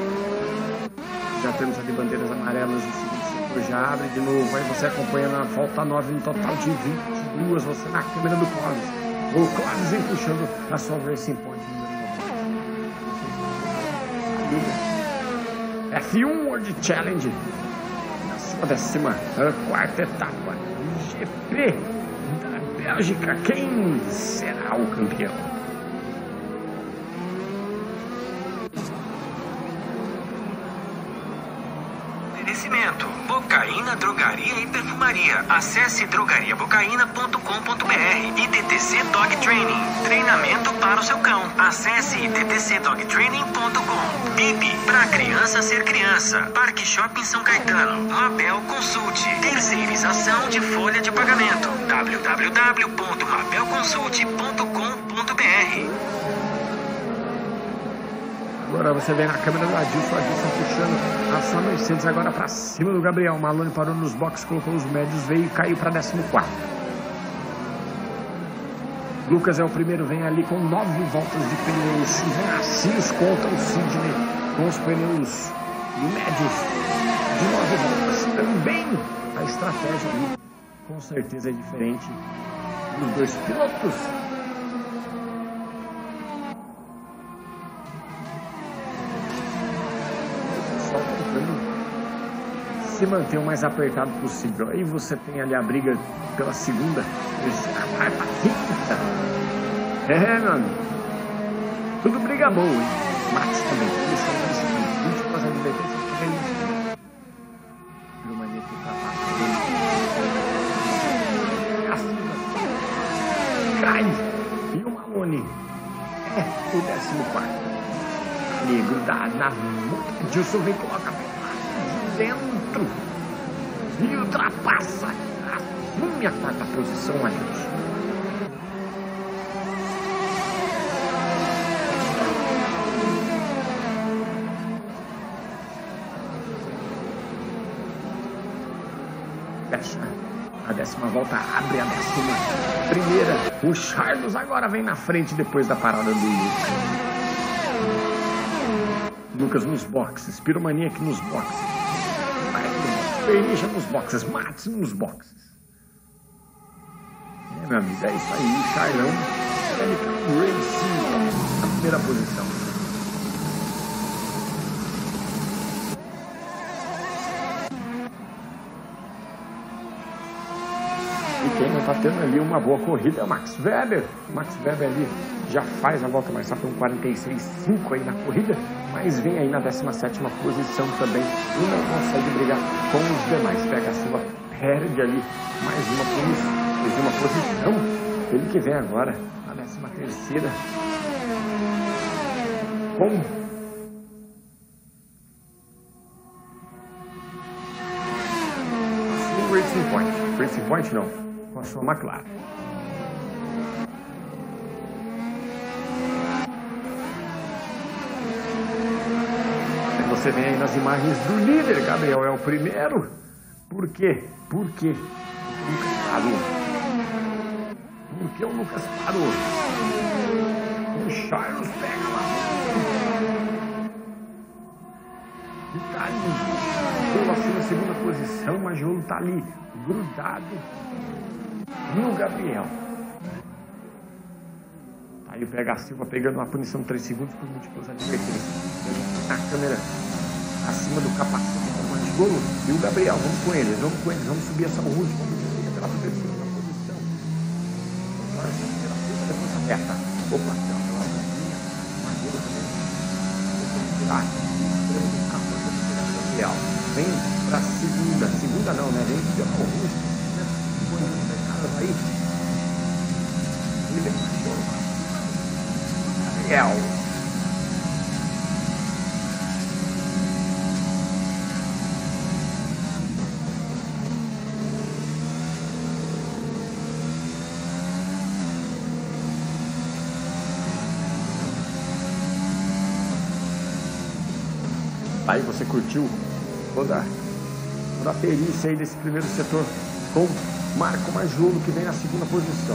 Já temos ali bandeiras amarelas do segundo setor, já abre de novo. Aí você acompanha na volta nove, no total de vinte e duas, você na câmera do Clóvis. O Clóvis vem puxando a sua Racing Point número F um World Challenge na sua décima quarta etapa G P da Bélgica. Quem será o campeão? Oferecimento: Bocaína, Drogaria e Perfumaria. Acesse drogaria bocaína ponto com ponto br. I D T C Dog Training, treinamento para o seu cão. Acesse i d t c dog training ponto com. Bibi, pra criança ser criança. Parque Shopping São Caetano. Mabel Consult, terceirização de folha de pagamento. w w w ponto mabel consult ponto com ponto br. Agora você vem na câmera do Adilson, o Adilson puxando a sua Mercedes agora para cima do Gabriel. Malone parou nos boxes, colocou os médios, veio e caiu para décimo quarto. Lucas é o primeiro, vem ali com nove voltas de pneus. Vem Assis contra o Sidney com os pneus médios nove voltas também. A estratégia ali, com certeza, é diferente dos dois pilotos. Só tentando se manter o mais apertado possível. Aí você tem ali a briga pela segunda, terceira, quarta, quinta. É, meu amigo. Tudo briga boa, hein? Max também. Eles são vinte por cento de advertência também. Uma neta pra baixo. Cai. E o Malone é o décimo quarto. Ali, grudado na moto. Gilson vem e coloca a dentro e ultrapassa, assume a quarta posição, Adilson. Fecha a décima volta, abre a décima primeira. O Charles agora vem na frente depois da parada do Lucas. Lucas nos boxes, Piromania aqui nos boxes. Pernicha nos boxes, Max nos boxes. É, meu amigo, é isso aí. O Charlão, ele tá no Racing na primeira posição. E quem não tá tendo ali uma boa corrida é o Max Weber. O Max Weber ali já faz a volta mais rápida, um quarenta e seis ponto cinco aí na corrida, mas vem aí na décima sétima posição também e não consegue brigar com os demais. Pega a sua, perde ali mais uma posição, mais uma posição. Ele que vem agora na décima terceira com o Racing Point. Racing Point não, com a sua McLaren. Você vem aí nas imagens do líder, Gabriel é o primeiro. Por quê? Por quê? O Lucas parou. Por que o Lucas parou? O Charles pega lá. E tá ali. Pula assim na segunda posição, mas o Jolo tá ali, grudado no Gabriel. Aí o P H Silva pegando uma punição de três segundos por múltiplas advertências. Na câmera acima do capacete do Manjolo e o Gabriel, vamos com eles, vamos com eles, vamos subir essa última posição pela terceira posição. Agora sim, pela segunda, depois aperta. Opa, pela linha, Manjolo também. Tirar, Gabriel, vem pra segunda, segunda não, né? Vem pela Augusto, né? Põe os mercados aí. Ele vem pra Manjolo. Gabriel. Aí você curtiu toda, toda a perícia aí desse primeiro setor com Marco Majolo, que vem na segunda posição.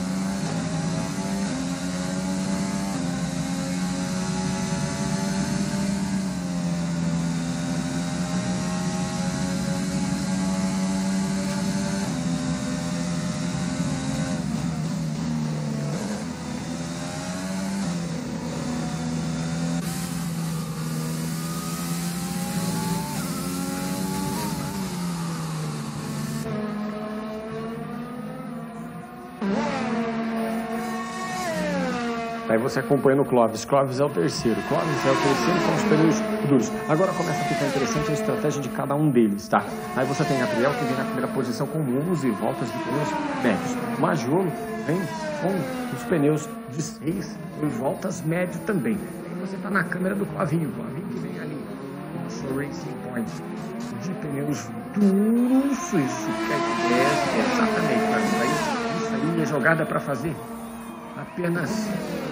Aí você acompanha no Clóvis. Clóvis é o terceiro. Clóvis é o terceiro com os pneus duros. Agora começa a ficar interessante a estratégia de cada um deles, tá? Aí você tem Gabriel, que vem na primeira posição com onze voltas de pneus médios. Majolo vem com os pneus de seis voltas médio também. Aí você tá na câmera do Clavinho. O Clavinho que vem ali com o seu Racing Point de pneus duros. Isso quer dizer, exatamente, mas aí, isso aí é jogada para fazer apenas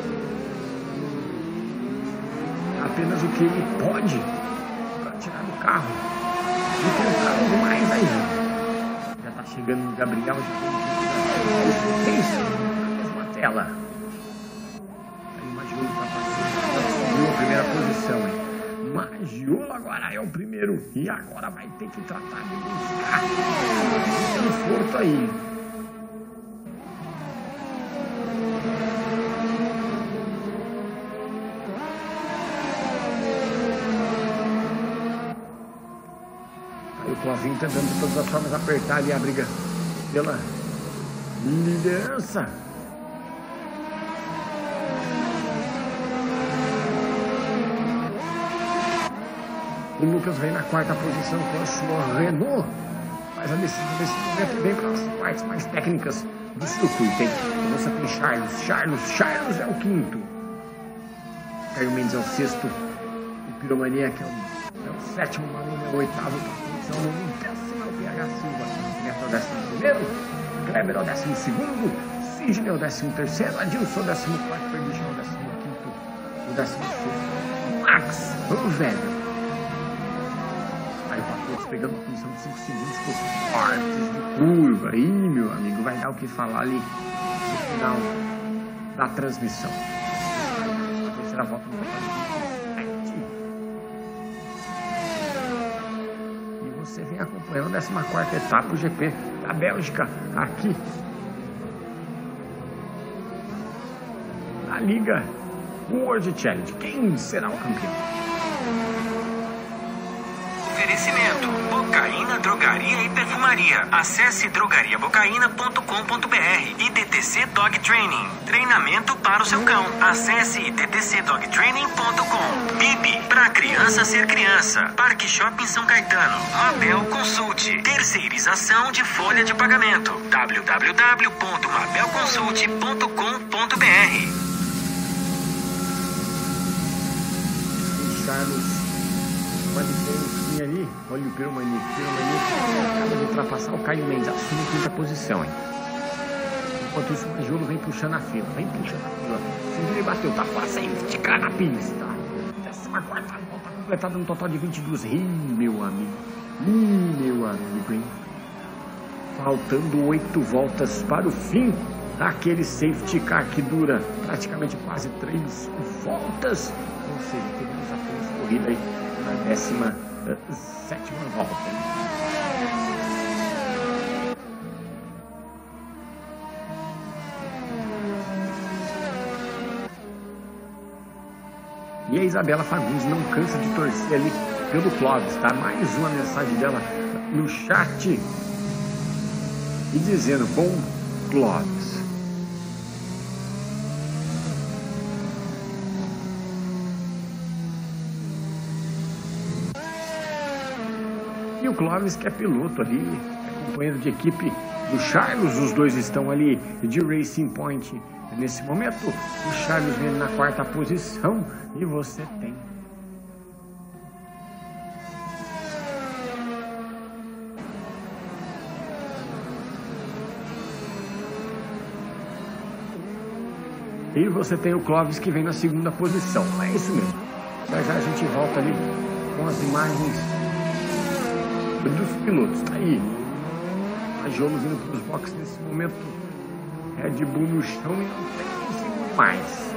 apenas o que ele pode para tirar do carro e tentar algo mais aí. Já tá chegando o Gabriel, já tem isso na mesma tela. Aí o Majolo tá passando, subiu a primeira posição, hein? Majolo agora é o primeiro. E agora vai ter que tratar de buscar um conforto aí. Aí o Clovinho tentando de todas as formas apertar ali a briga pela liderança. O Lucas vem na quarta posição com a sua Renault, mas a decisão desse momento vem para as partes mais técnicas do circuito, hein? Então você tem Charles, Charles, Charles é o quinto, Caio Mendes é o sexto, o Piromania que é o, é o sétimo, o Maluma é o oitavo, posição no décimo é o P H Silva, Neto é o décimo primeiro, Kleber é o décimo segundo, Sidney é o décimo terceiro, Adilson é o décimo quarto, Perdition é o décimo quinto, o décimo sexto, Max, o velho. Pegando uma posição de cinco segundos com partes de curva. Aí, meu amigo, vai dar o que falar ali no final da transmissão. A terceira volta no total. E você vem acompanhando a décima quarta etapa, o G P da Bélgica, aqui na Liga World Challenge. Quem será o campeão? Oferecimento: Bocaína Drogaria e Perfumaria. Acesse drogaria bocaína ponto com ponto br. I D T C Dog Training. Treinamento para o seu cão. Acesse i d t c dog training ponto com. Bibi, pra criança ser criança. Parque Shopping São Caetano. Mabel Consult. Terceirização de folha de pagamento. w w w ponto mabel consult ponto com ponto br. Charles, uma diferencinha ali. Olha o Piromania, Piromania acaba de ultrapassar o Caio Mendes, assume a quinta posição, hein? Enquanto isso, o Majolo vem puxando a fila, vem puxando a fila. Sidney bateu, tá fora, sem esticar na pista. Décima quarta volta completada no total de vinte e dois. Ih, meu amigo, ih, meu amigo, hein? Faltando oito voltas para o fim daquele safety car que dura praticamente quase três voltas. Ou seja, teremos apenas corrida aí na décima sétima volta. E a Isabela Fagundes não cansa de torcer ali pelo Clóvis, tá? Mais uma mensagem dela no chat e dizendo: bom Clóvis. E o Clóvis, que é piloto ali, é companheiro de equipe do Charles, os dois estão ali de Racing Point nesse momento. O Charles vem na quarta posição e você tem e você tem o Clóvis que vem na segunda posição. É isso mesmo. Já já a gente volta ali com as imagens dos pilotos. Tá aí Majolo vindo para os boxes nesse momento. Red Bull no chão e não tem um segundo mais.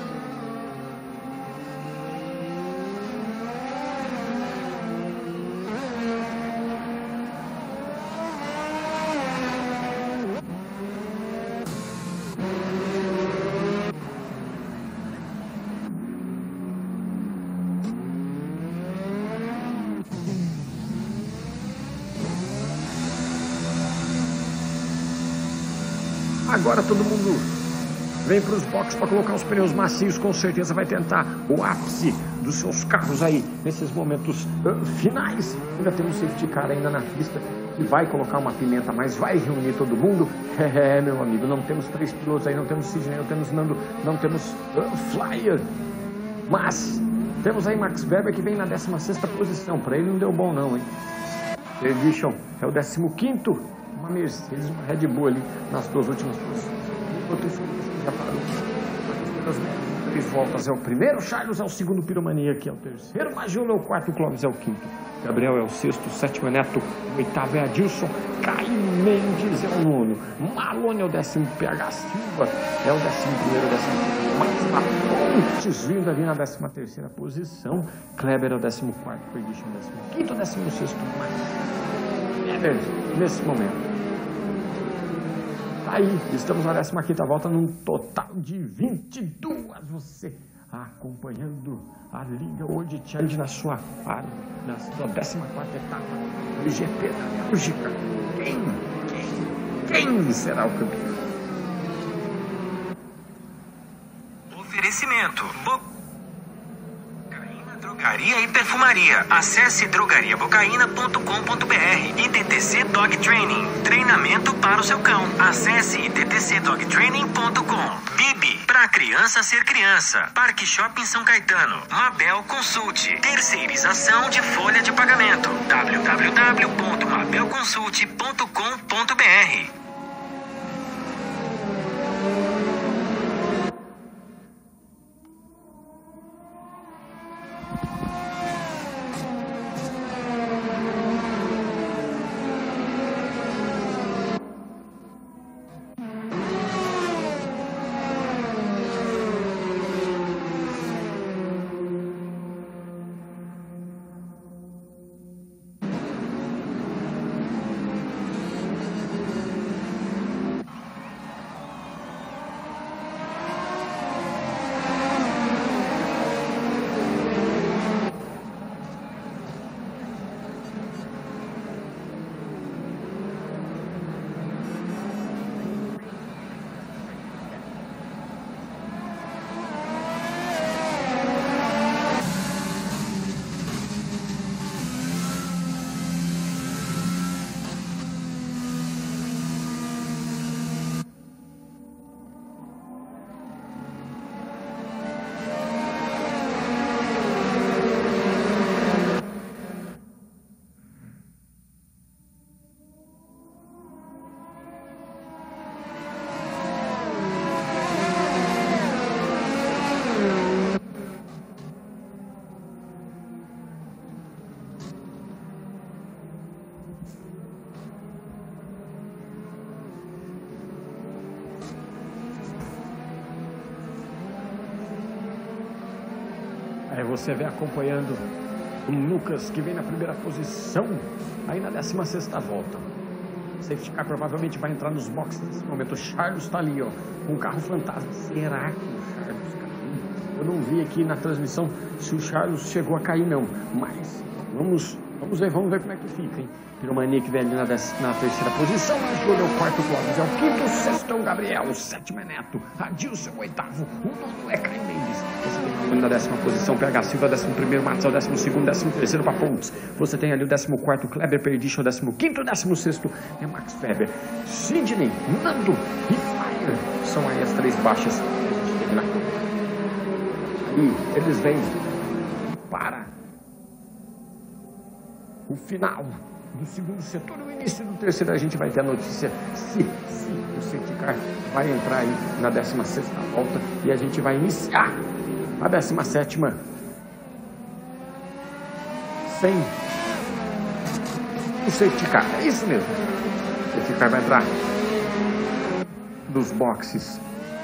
Agora todo mundo vem para os boxes para colocar os pneus macios. Com certeza vai tentar o ápice dos seus carros aí nesses momentos uh, finais. Ainda temos um safety car ainda na pista que vai colocar uma pimenta, mas vai reunir todo mundo. É, meu amigo, não temos três pilotos aí, não temos Sidney, não temos Nando, não temos uh, Flyer, mas temos aí Max Weber que vem na décima sexta posição. Para ele não deu bom não, hein? Perdition é o décimo quinto. Uma Mercedes, uma Red Bull ali nas duas últimas posições. Enquanto isso, já parou. Três voltas é o primeiro, Charles é o segundo, Piromania que é o terceiro, Majula é o quarto, Clóvis é o quinto, Gabriel é o sexto, sétimo é Neto, o oitavo é Adilson, Caio Mendes é o nono, Malone é o décimo, P H Silva é o décimo primeiro, décimo segundo, Max Pontes vindo ali na décima terceira posição, Kleber é o décimo quarto, Perdition é o décimo quinto, décimo sexto, Max Weber nesse momento. Aí, estamos na décima quinta volta, num total de vinte e duas. Você acompanhando a Liga World Challenge na sua, na sua décima quarta etapa do G P da Bélgica. Quem, quem, quem será o campeão? Oferecimento. Drogaria e perfumaria. Acesse drogaria bocaina ponto com ponto br. I D T C Dog Training. Treinamento para o seu cão. Acesse i d t c dog training ponto com. Bibi. Pra criança ser criança. Parque Shopping São Caetano. Mabel Consulte. Terceirização de folha de pagamento. w w w ponto mabel consulte ponto com ponto br. Aí você vem acompanhando o Lucas, que vem na primeira posição, aí na décima sexta volta. Safety car provavelmente vai entrar nos boxes nesse momento. O Charles está ali, ó, com um carro fantasma. Será que o Charles caiu? Eu não vi aqui na transmissão se o Charles chegou a cair, não. Mas vamos, vamos ver, vamos ver como é que fica, hein? Piromania que vem ali na, décima, na terceira posição. Majula é o quarto, Clóvis é o quinto, o sexto é o Gabriel, o sétimo é Neto, Adilson é o oitavo, o nono é Caio Mendes. Você tem ali na décima posição, P H Silva, décimo primeiro, Matos é o décimo segundo, décimo terceiro para Pontes. Você tem ali o décimo quarto, Kleber, Perdition, o décimo quinto, décimo sexto é Max Weber, Sidney, Nando e Fire. São aí as três baixas que a gente tem na conta. E eles vêm para o final do segundo setor, no início do terceiro a gente vai ter a notícia se, se o safety car vai entrar aí na décima sexta volta e a gente vai iniciar a décima sétima sem o safety car. É isso mesmo, o safety car vai entrar nos boxes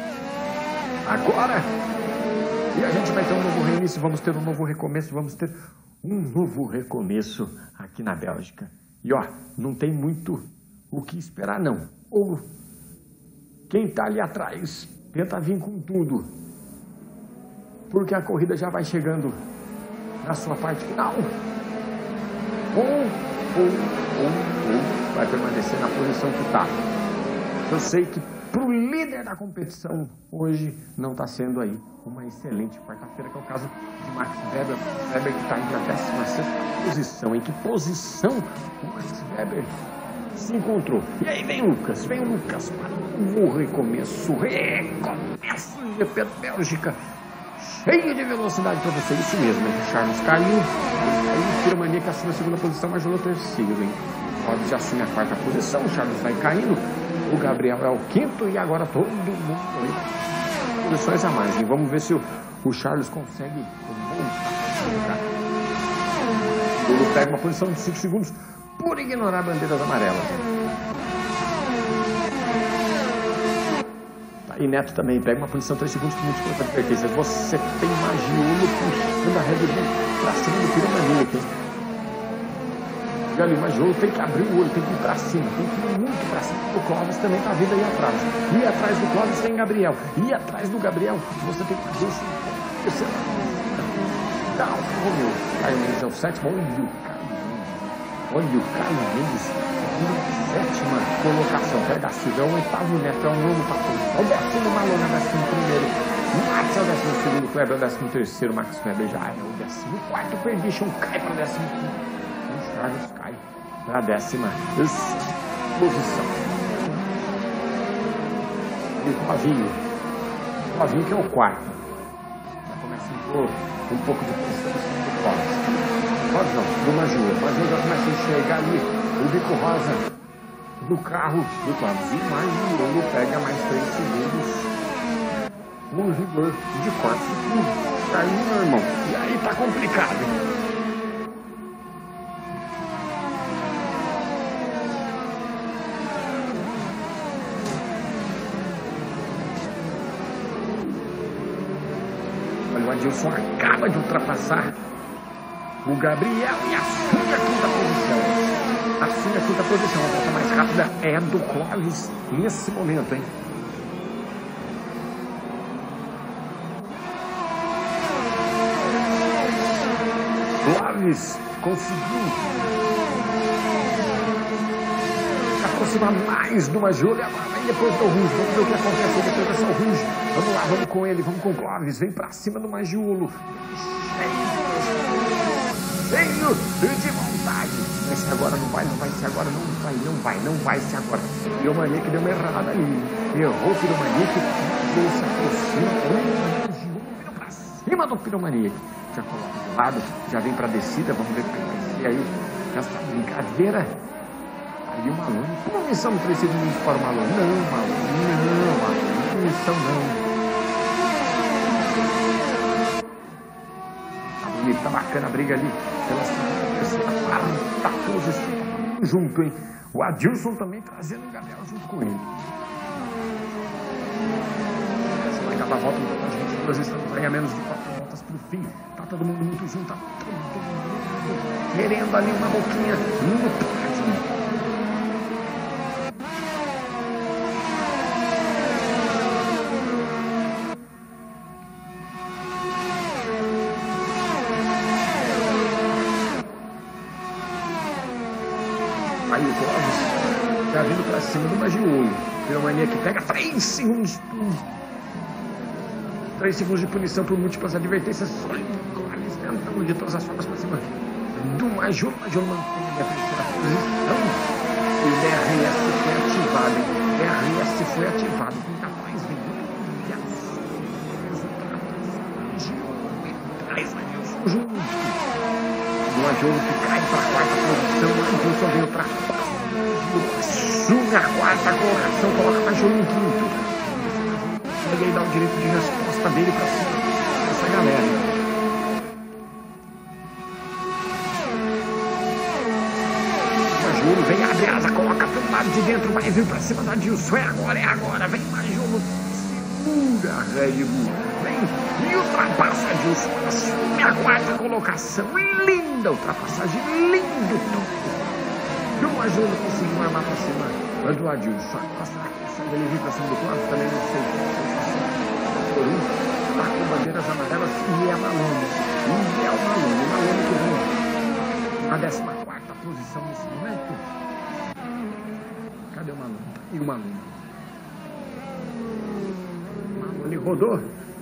agora e a gente vai ter um novo reinício, vamos ter um novo recomeço, vamos ter um novo recomeço aqui na Bélgica. E ó, não tem muito o que esperar não. Ou quem tá ali atrás tenta vir com tudo, porque a corrida já vai chegando na sua parte final. Ou, ou, ou, ou vai permanecer na posição que tá. Eu sei que pro líder da competição hoje não está sendo aí uma excelente quarta-feira, que é o caso de Max Weber, Weber que está aí na décima sexta posição. Em que posição o Max Weber se encontrou? E aí vem o Lucas, vem o Lucas para um novo recomeço, recomeço do G P da Bélgica, cheio de velocidade para você, isso mesmo, hein? O Charles caiu, aí o Piromania que assume a segunda posição, mas jogou terceiro, hein? O Clóvis já assume a quarta posição, o Charles vai caindo, o Gabriel é o quinto e agora todo mundo aí. posições a mais. E vamos ver se o, o Charles consegue voltar. O Lulu pega uma posição de cinco segundos por ignorar bandeiras amarelas. Tá, e Neto também pega uma posição de três segundos por múltiplas advertências. Você tem Magiolo puxando a Red Bull pra cima do Piromaníaco, hein? E ali, Magiolo tem que abrir o olho, tem que ir pra cima, tem que ir muito pra cima. O Clóvis também tá vindo aí atrás. E atrás do Clóvis tem Gabriel. E atrás do Gabriel você tem que fazer isso. Você dá o Romeu. Caio Mendes é o sétimo. Olha o Caio Mendes. Olha o Caio Mendes. Sétima colocação. Pega a Silva. É o oitavo Neto. É o novo patrão. É o décimo Malona, décimo primeiro. Max é o décimo segundo. Kleber é o décimo terceiro. Max Kleber já é o décimo quarto. Perdition cai para o décimo quinto. Charles cai para a décima posição. E o Clovinho. O Clovinho que é o quarto. Já começa a impor um pouco de pressão do Clóvis. Clóvis não, do Major. O Major já começa a enxergar ali o bico rosa do carro do Clóvis. E mais um longo pega mais três segundos no rigor de corte. Caiu, meu irmão. E aí tá complicado. O Adilson acaba de ultrapassar o Gabriel e assume a quinta posição. Assume a quinta posição. A volta mais rápida é a do Clóvis nesse momento, hein? Clóvis conseguiu aproximar mais do Major e agora vem depois do Ruge. Vamos ver o que acontece depois dessa Ruge. Vamos lá, vamos com ele, vamos com o Clóvis. Vem pra cima do Magiolo. Cheio de vontade. Vai ser agora, não vai, não vai ser agora, não vai, não vai, não vai ser agora. Piromaníaco deu uma errada ali. Errou o Piromaníaco. Se aproxima. Magiolo vindo pra cima do Piromaníaco. Já coloca do lado, já vem pra descida. Vamos ver o que vai ser aí. Essa brincadeira. Ali o Malone. Como missão não precisa de para o Malone? Não, Malone, não, Malone. Missão não. Tá bonito, tá bacana a briga ali. Pela segunda, quarta posição. Junto, hein? O Adilson também trazendo o Gabriel junto com ele. Essa vai acabar a volta. Nós estamos aí a menos de quatro voltas pro fim. Tá todo mundo muito junto. Tá todo mundo querendo ali uma boquinha no pódio. Aí o Clóvis já vindo pra cima do Magiolo. Piromaníaco que pega três segundos. três segundos de punição por múltiplas advertências. Só o Clóvis tentando de todas as formas pra cima do Major. O Major mantém a terceira posição. E o D R S foi ativado. Hein? O D R S foi ativado. Quem tá mais vendo? E assim, traz Adilson junto. O Major que cai para a quarta posição, o Adilson veio para assume a quarta colocação, coloca o Major em quinto. Ele aí dá o direito de resposta dele para cima dessa galera. O Major vem, abre asa, coloca pelo lado de dentro, vai vir para cima da Adilson. É agora, é agora, vem Major, segura a Red Bull, vem e ultrapassa a Adilson, assume a quarta colocação. Linda ultrapassagem, lindo toque. E o Major conseguiu armar pra cima do Adilson. Ele vir pra cima do Clóvis, também não sei. Tá com bandeiras amarelas e é Malone. E é o Malone. O Malone que vem na décima quarta posição nesse momento. Cadê o Malone? E o Malone? O Malone rodou.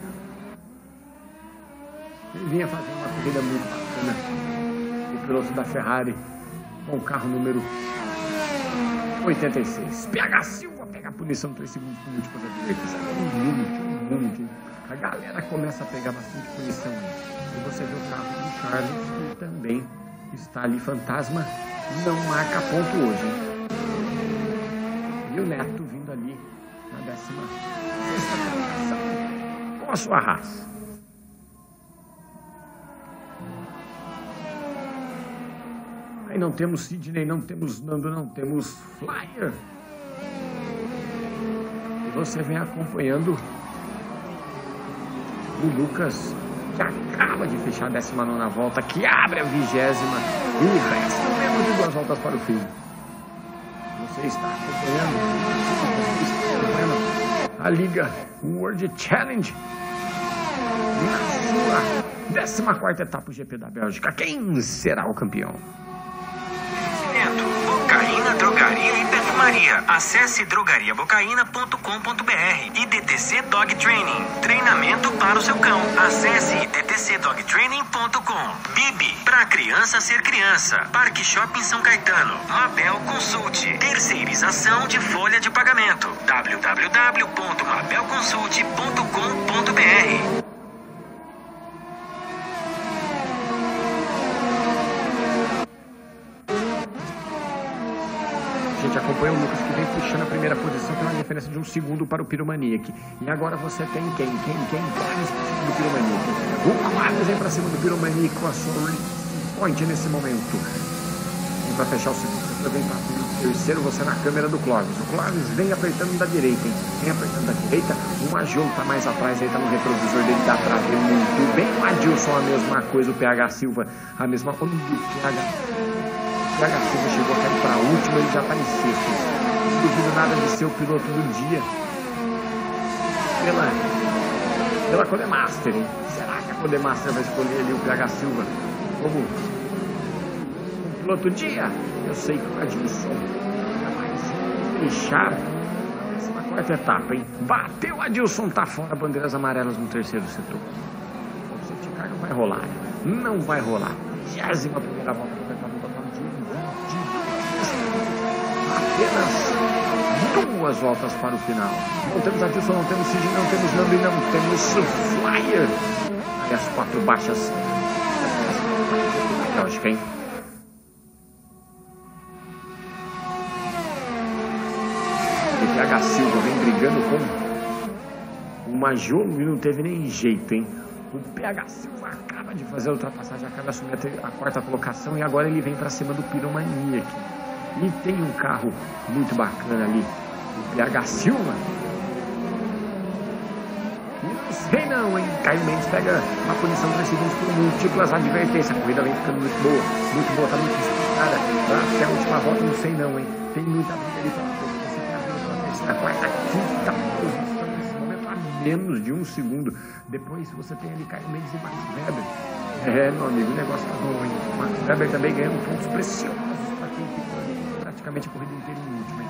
Ele vinha fazendo uma corrida muito bacana. O piloto da Ferrari com o carro número oitenta e seis. P H Silva pega a punição três segundos por múltiplas advertências. Um monte, um monte. A galera começa a pegar bastante punição. E você vê o carro do Charles, que também está ali fantasma. Não marca ponto hoje. Hein? E o Neto vindo ali na décima sexta colocação. a sua raça. Aí não temos Sidney, não temos Nando, não temos Flyer. E você vem acompanhando o Lucas, que acaba de fechar a décima nona volta, que abre a vigésima e resta menos de duas voltas para o fim. Você está acompanhando, você está acompanhando a Liga World Challenge na sua décima quarta etapa do G P da Bélgica. Quem será o campeão? Bocaína, drogaria e perfumaria. Acesse drogaria bocaína ponto com ponto br. I D T C Dog Training. Treinamento para o seu cão. Acesse I D T C dog training ponto com. Bibi, pra criança ser criança. Parque Shopping São Caetano. Mabel Consult. Terceirização de folha de pagamento. w w w ponto mabel consult ponto com ponto br. A gente acompanha o Lucas, que vem puxando a primeira posição pela diferença de um segundo para o Pyromaniac. E agora você tem quem? Quem? Quem? Clóvis para cima do Pyromaniac. O Clóvis vem para cima do Pyromaniac com a sua point nesse momento. E para fechar o segundo, você vem para o terceiro, você na câmera do Clóvis. O Clóvis vem apertando da direita, hein? Vem apertando da direita. O Majolo está mais atrás, ele está no retrovisor dele, está atrás dele muito bem. O Adilson a mesma coisa, o P H Silva a mesma coisa. O P H O P H Silva chegou a cair para a última, ele já está em sexto. Não duvido nada de ser o piloto do dia pela, pela Codemaster, hein? Será que a Codemaster vai escolher ali o P H Silva como um piloto do dia? Eu sei que o Adilson vai deixar a décima quarta etapa, hein? Bateu o Adilson, tá fora, bandeiras amarelas no terceiro setor. O safety car não vai rolar, não vai rolar. vigésima primeira volta do campeonato total de apenas duas voltas para o final. Não temos Adilson, não temos Sidney, não temos Nando e não temos Flyer. E as quatro baixas. Lógico, hein? O P H Silva vem brigando com o Majolo e não teve nem jeito, hein? O P H Silva acaba de fazer a ultrapassagem, acaba de assumir a, a quarta colocação e agora ele vem para cima do Pyromaniac. E tem um carro muito bacana ali, o P H Silva. E não sei não, hein? Caio Mendes pega uma punição de três segundos por múltiplas advertências. A corrida vem ficando muito boa, muito boa, tá muito disputada. Até a última volta, não sei não, hein? Tem muita briga ali pela frente. Você tem a briga pela frente na quarta, quinta posição nesse momento, a menos de um segundo. Depois você tem ali Caio Mendes e Max Weber. É, meu amigo, o negócio tá bom, hein? O Max Weber também ganhando pontos preciosos para quem ficou praticamente a corrida inteira em último, hein?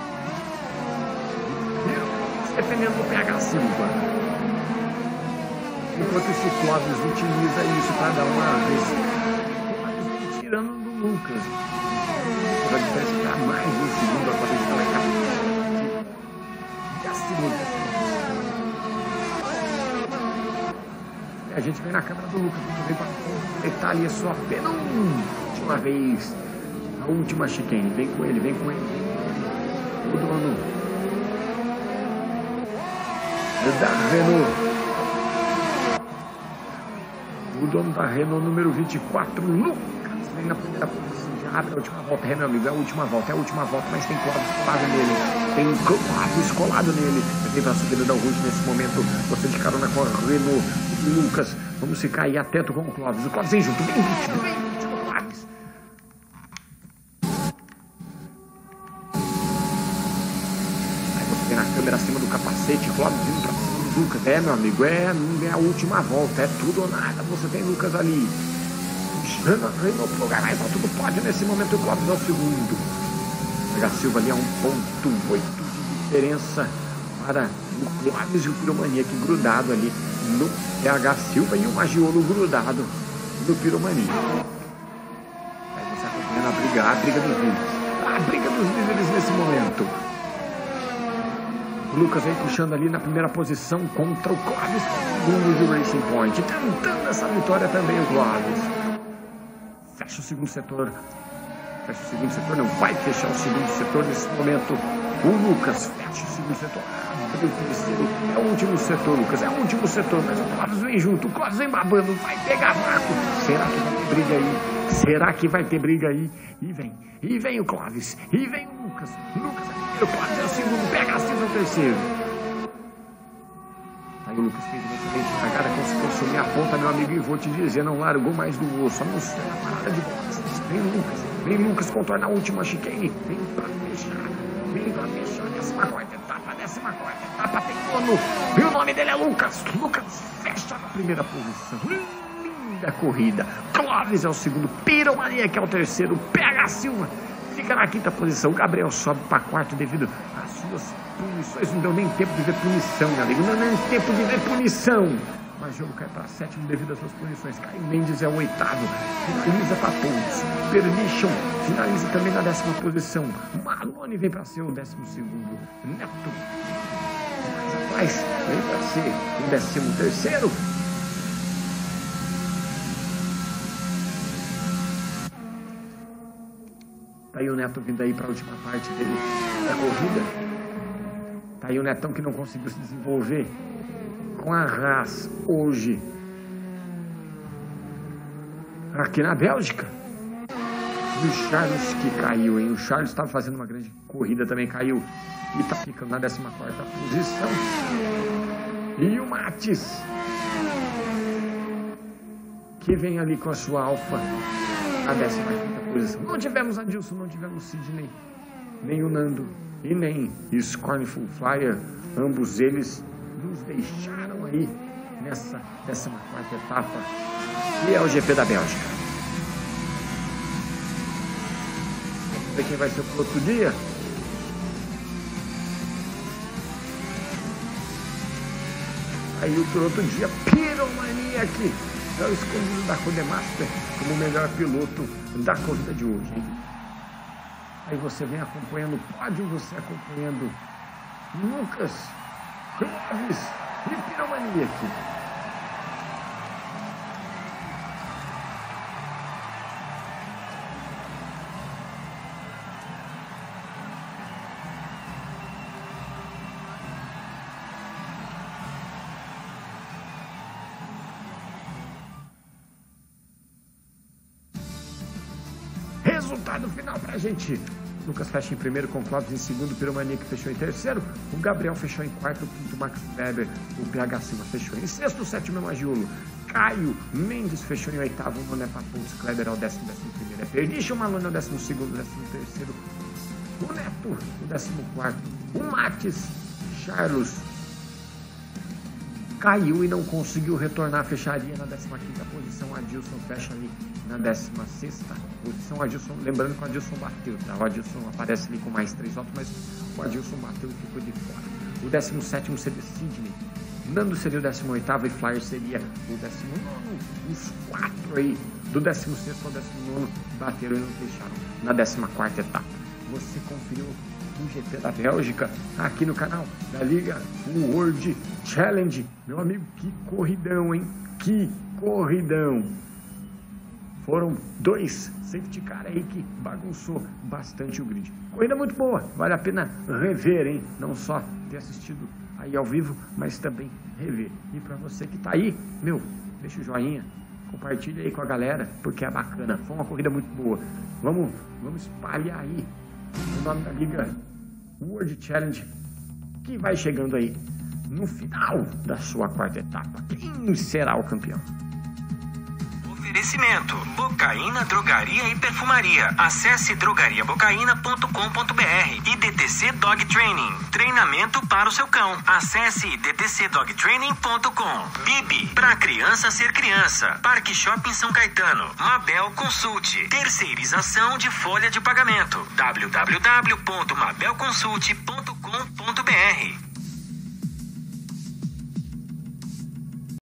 Defendendo o P H Silva. Enquanto esse Clóvis utiliza isso para dar uma vez tirando do Lucas. Vai diferenciar mais um segundo a corrida da Leca. E a segunda. A gente vem na câmera do Lucas, a gente vem para completar ali a sua penúltima vez. A última chicane. Vem com ele, vem com ele. O dono da Renault. O dono da Renault número vinte e quatro, Lucas, vem na primeira posição. Já abre a última volta, é, meu amigo, é a última volta, é a última volta, mas tem Clóvis colado nele. Tem Clóvis colado nele. Vem para a subida da Rouge nesse momento. Você de carona com a Renault. Lucas, vamos ficar aí atento com o Clóvis. O Clóvis vem junto, vem ritmo, vem ritmo, Clóvis. Aí você vem na câmera acima do capacete, Clóvis vindo pra cima do Lucas. É, meu amigo, é, é a última volta, é tudo ou nada. Você tem Lucas ali. Puxando a Renault pro lugar mais alto do pódio nesse momento. O Clóvis é o segundo. O P H Silva ali é um ponto oito de diferença para o Clóvis e o Pyromaniac grudado ali no P H Silva e o Majolo grudado no Pyromaniac. Aí você acompanhando a briga, a briga dos líderes. A briga dos líderes nesse momento. O Lucas vem puxando ali na primeira posição contra o Clóvis, segundo de Racing Point. Tentando essa vitória também o Clóvis. Fecha o segundo setor. Fecha o segundo setor, não vai fechar o segundo setor nesse momento. O Lucas fecha o segundo setor. Abre o terceiro. É o último setor, Lucas. É o último setor. Mas o Clóvis vem junto. O Clóvis vem babando. Vai pegar Marco. Será que vai ter briga aí? Será que vai ter briga aí? E vem. E vem o Clóvis. E vem o Lucas. Lucas é o primeiro. O Clóvis é o segundo. Pega a cinza o terceiro. Aí o Lucas fez uma excelente cagada. Conseguiu assumir a ponta, meu amigo. E vou te dizer, não largou mais do osso. Anunciou a parada de boxe. Vem Lucas. Vem Lucas contorna a última chicane. Vem pra fechar. Vem pra fechar. Décima quarta etapa. Décima quarta etapa. Tem dono. E o nome dele é Lucas. Lucas fecha na primeira posição. Linda corrida. Clóvis é o segundo. Piromania, que é o terceiro. Pega a Silva. Fica na quinta posição. O Gabriel sobe para quarto devido às suas punições. Não deu nem tempo de ver punição, meu amigo. Não deu nem tempo de ver punição. Mas o jogo cai para sétimo devido às suas punições. Caio Mendes é o oitavo. Finaliza para todos. Permission finaliza também na décima posição. Malone vem para ser o décimo segundo. Neto mais atrás vem para ser o décimo terceiro. Tá aí o Neto vindo aí para a última parte dele da corrida. Tá aí o Netão que não conseguiu se desenvolver com a Haas hoje aqui na Bélgica. E o Charles que caiu, hein? O Charles estava fazendo uma grande corrida, também caiu e tá ficando na décima quarta posição. E o Matis, que vem ali com a sua Alfa na décima quinta posição. Não tivemos Adilson, não tivemos Sidney, nem o Nando e nem Scornful Flyer. Ambos eles nos deixaram aí nessa décima quarta etapa, que é o G P da Bélgica. Vamos ver quem vai ser o outro dia. Aí o outro dia, Piromania aqui. É o escondido da Codemaster como o melhor piloto da corrida de hoje, hein? Aí você vem acompanhando o pódio, você acompanhando Lucas, Clóvis e Piromania aqui. Resultado final pra gente. Lucas fecha em primeiro com Clóvis em segundo, Piromania que fechou em terceiro, o Gabriel fechou em quarto, o quinto Max Weber, o P H Silva fechou em sexto, o sétimo é Magiolo, Caio Mendes fechou em oitavo, o nono é Papontes, Kleber é o décimo, décimo primeiro é Perdition, o Malone é o décimo segundo, décimo terceiro, o Neto, o décimo quarto, o Matis, Charles caiu e não conseguiu retornar, fecharia na décima quinta posição, o Adilson fecha ali na décima sexta posição, o Adilson, lembrando que o Adilson bateu, tá? O Adilson aparece ali com mais três votos, mas o Adilson bateu e ficou de fora. O décimo sétimo seria Sidney, Nando seria o décimo oitavo e Flyer seria o décimo nono. Os quatro aí, do décimo sexto ao décimo nono, bateram e não deixaram na décima quarta etapa. Você conferiu o G P da Bélgica aqui no canal da Liga World Challenge. Meu amigo, que corridão, hein? Que corridão! Foram dois safety car aí que bagunçou bastante o grid. Corrida muito boa, vale a pena rever, hein? Não só ter assistido aí ao vivo, mas também rever. E para você que tá aí, meu, deixa o joinha, compartilha aí com a galera, porque é bacana. Foi uma corrida muito boa. Vamos, vamos espalhar aí o nome da Liga World Challenge, que vai chegando aí no final da sua quarta etapa. Quem será o campeão? Oferecimento: Bocaína Drogaria e Perfumaria. Acesse drogaria bocaína ponto com ponto br. E D T C Dog Training, treinamento para o seu cão. Acesse d t c dog training ponto com. Bibi, pra criança ser criança. Parque Shopping São Caetano. Mabel Consult, terceirização de folha de pagamento. w w w ponto mabel consult ponto com ponto br.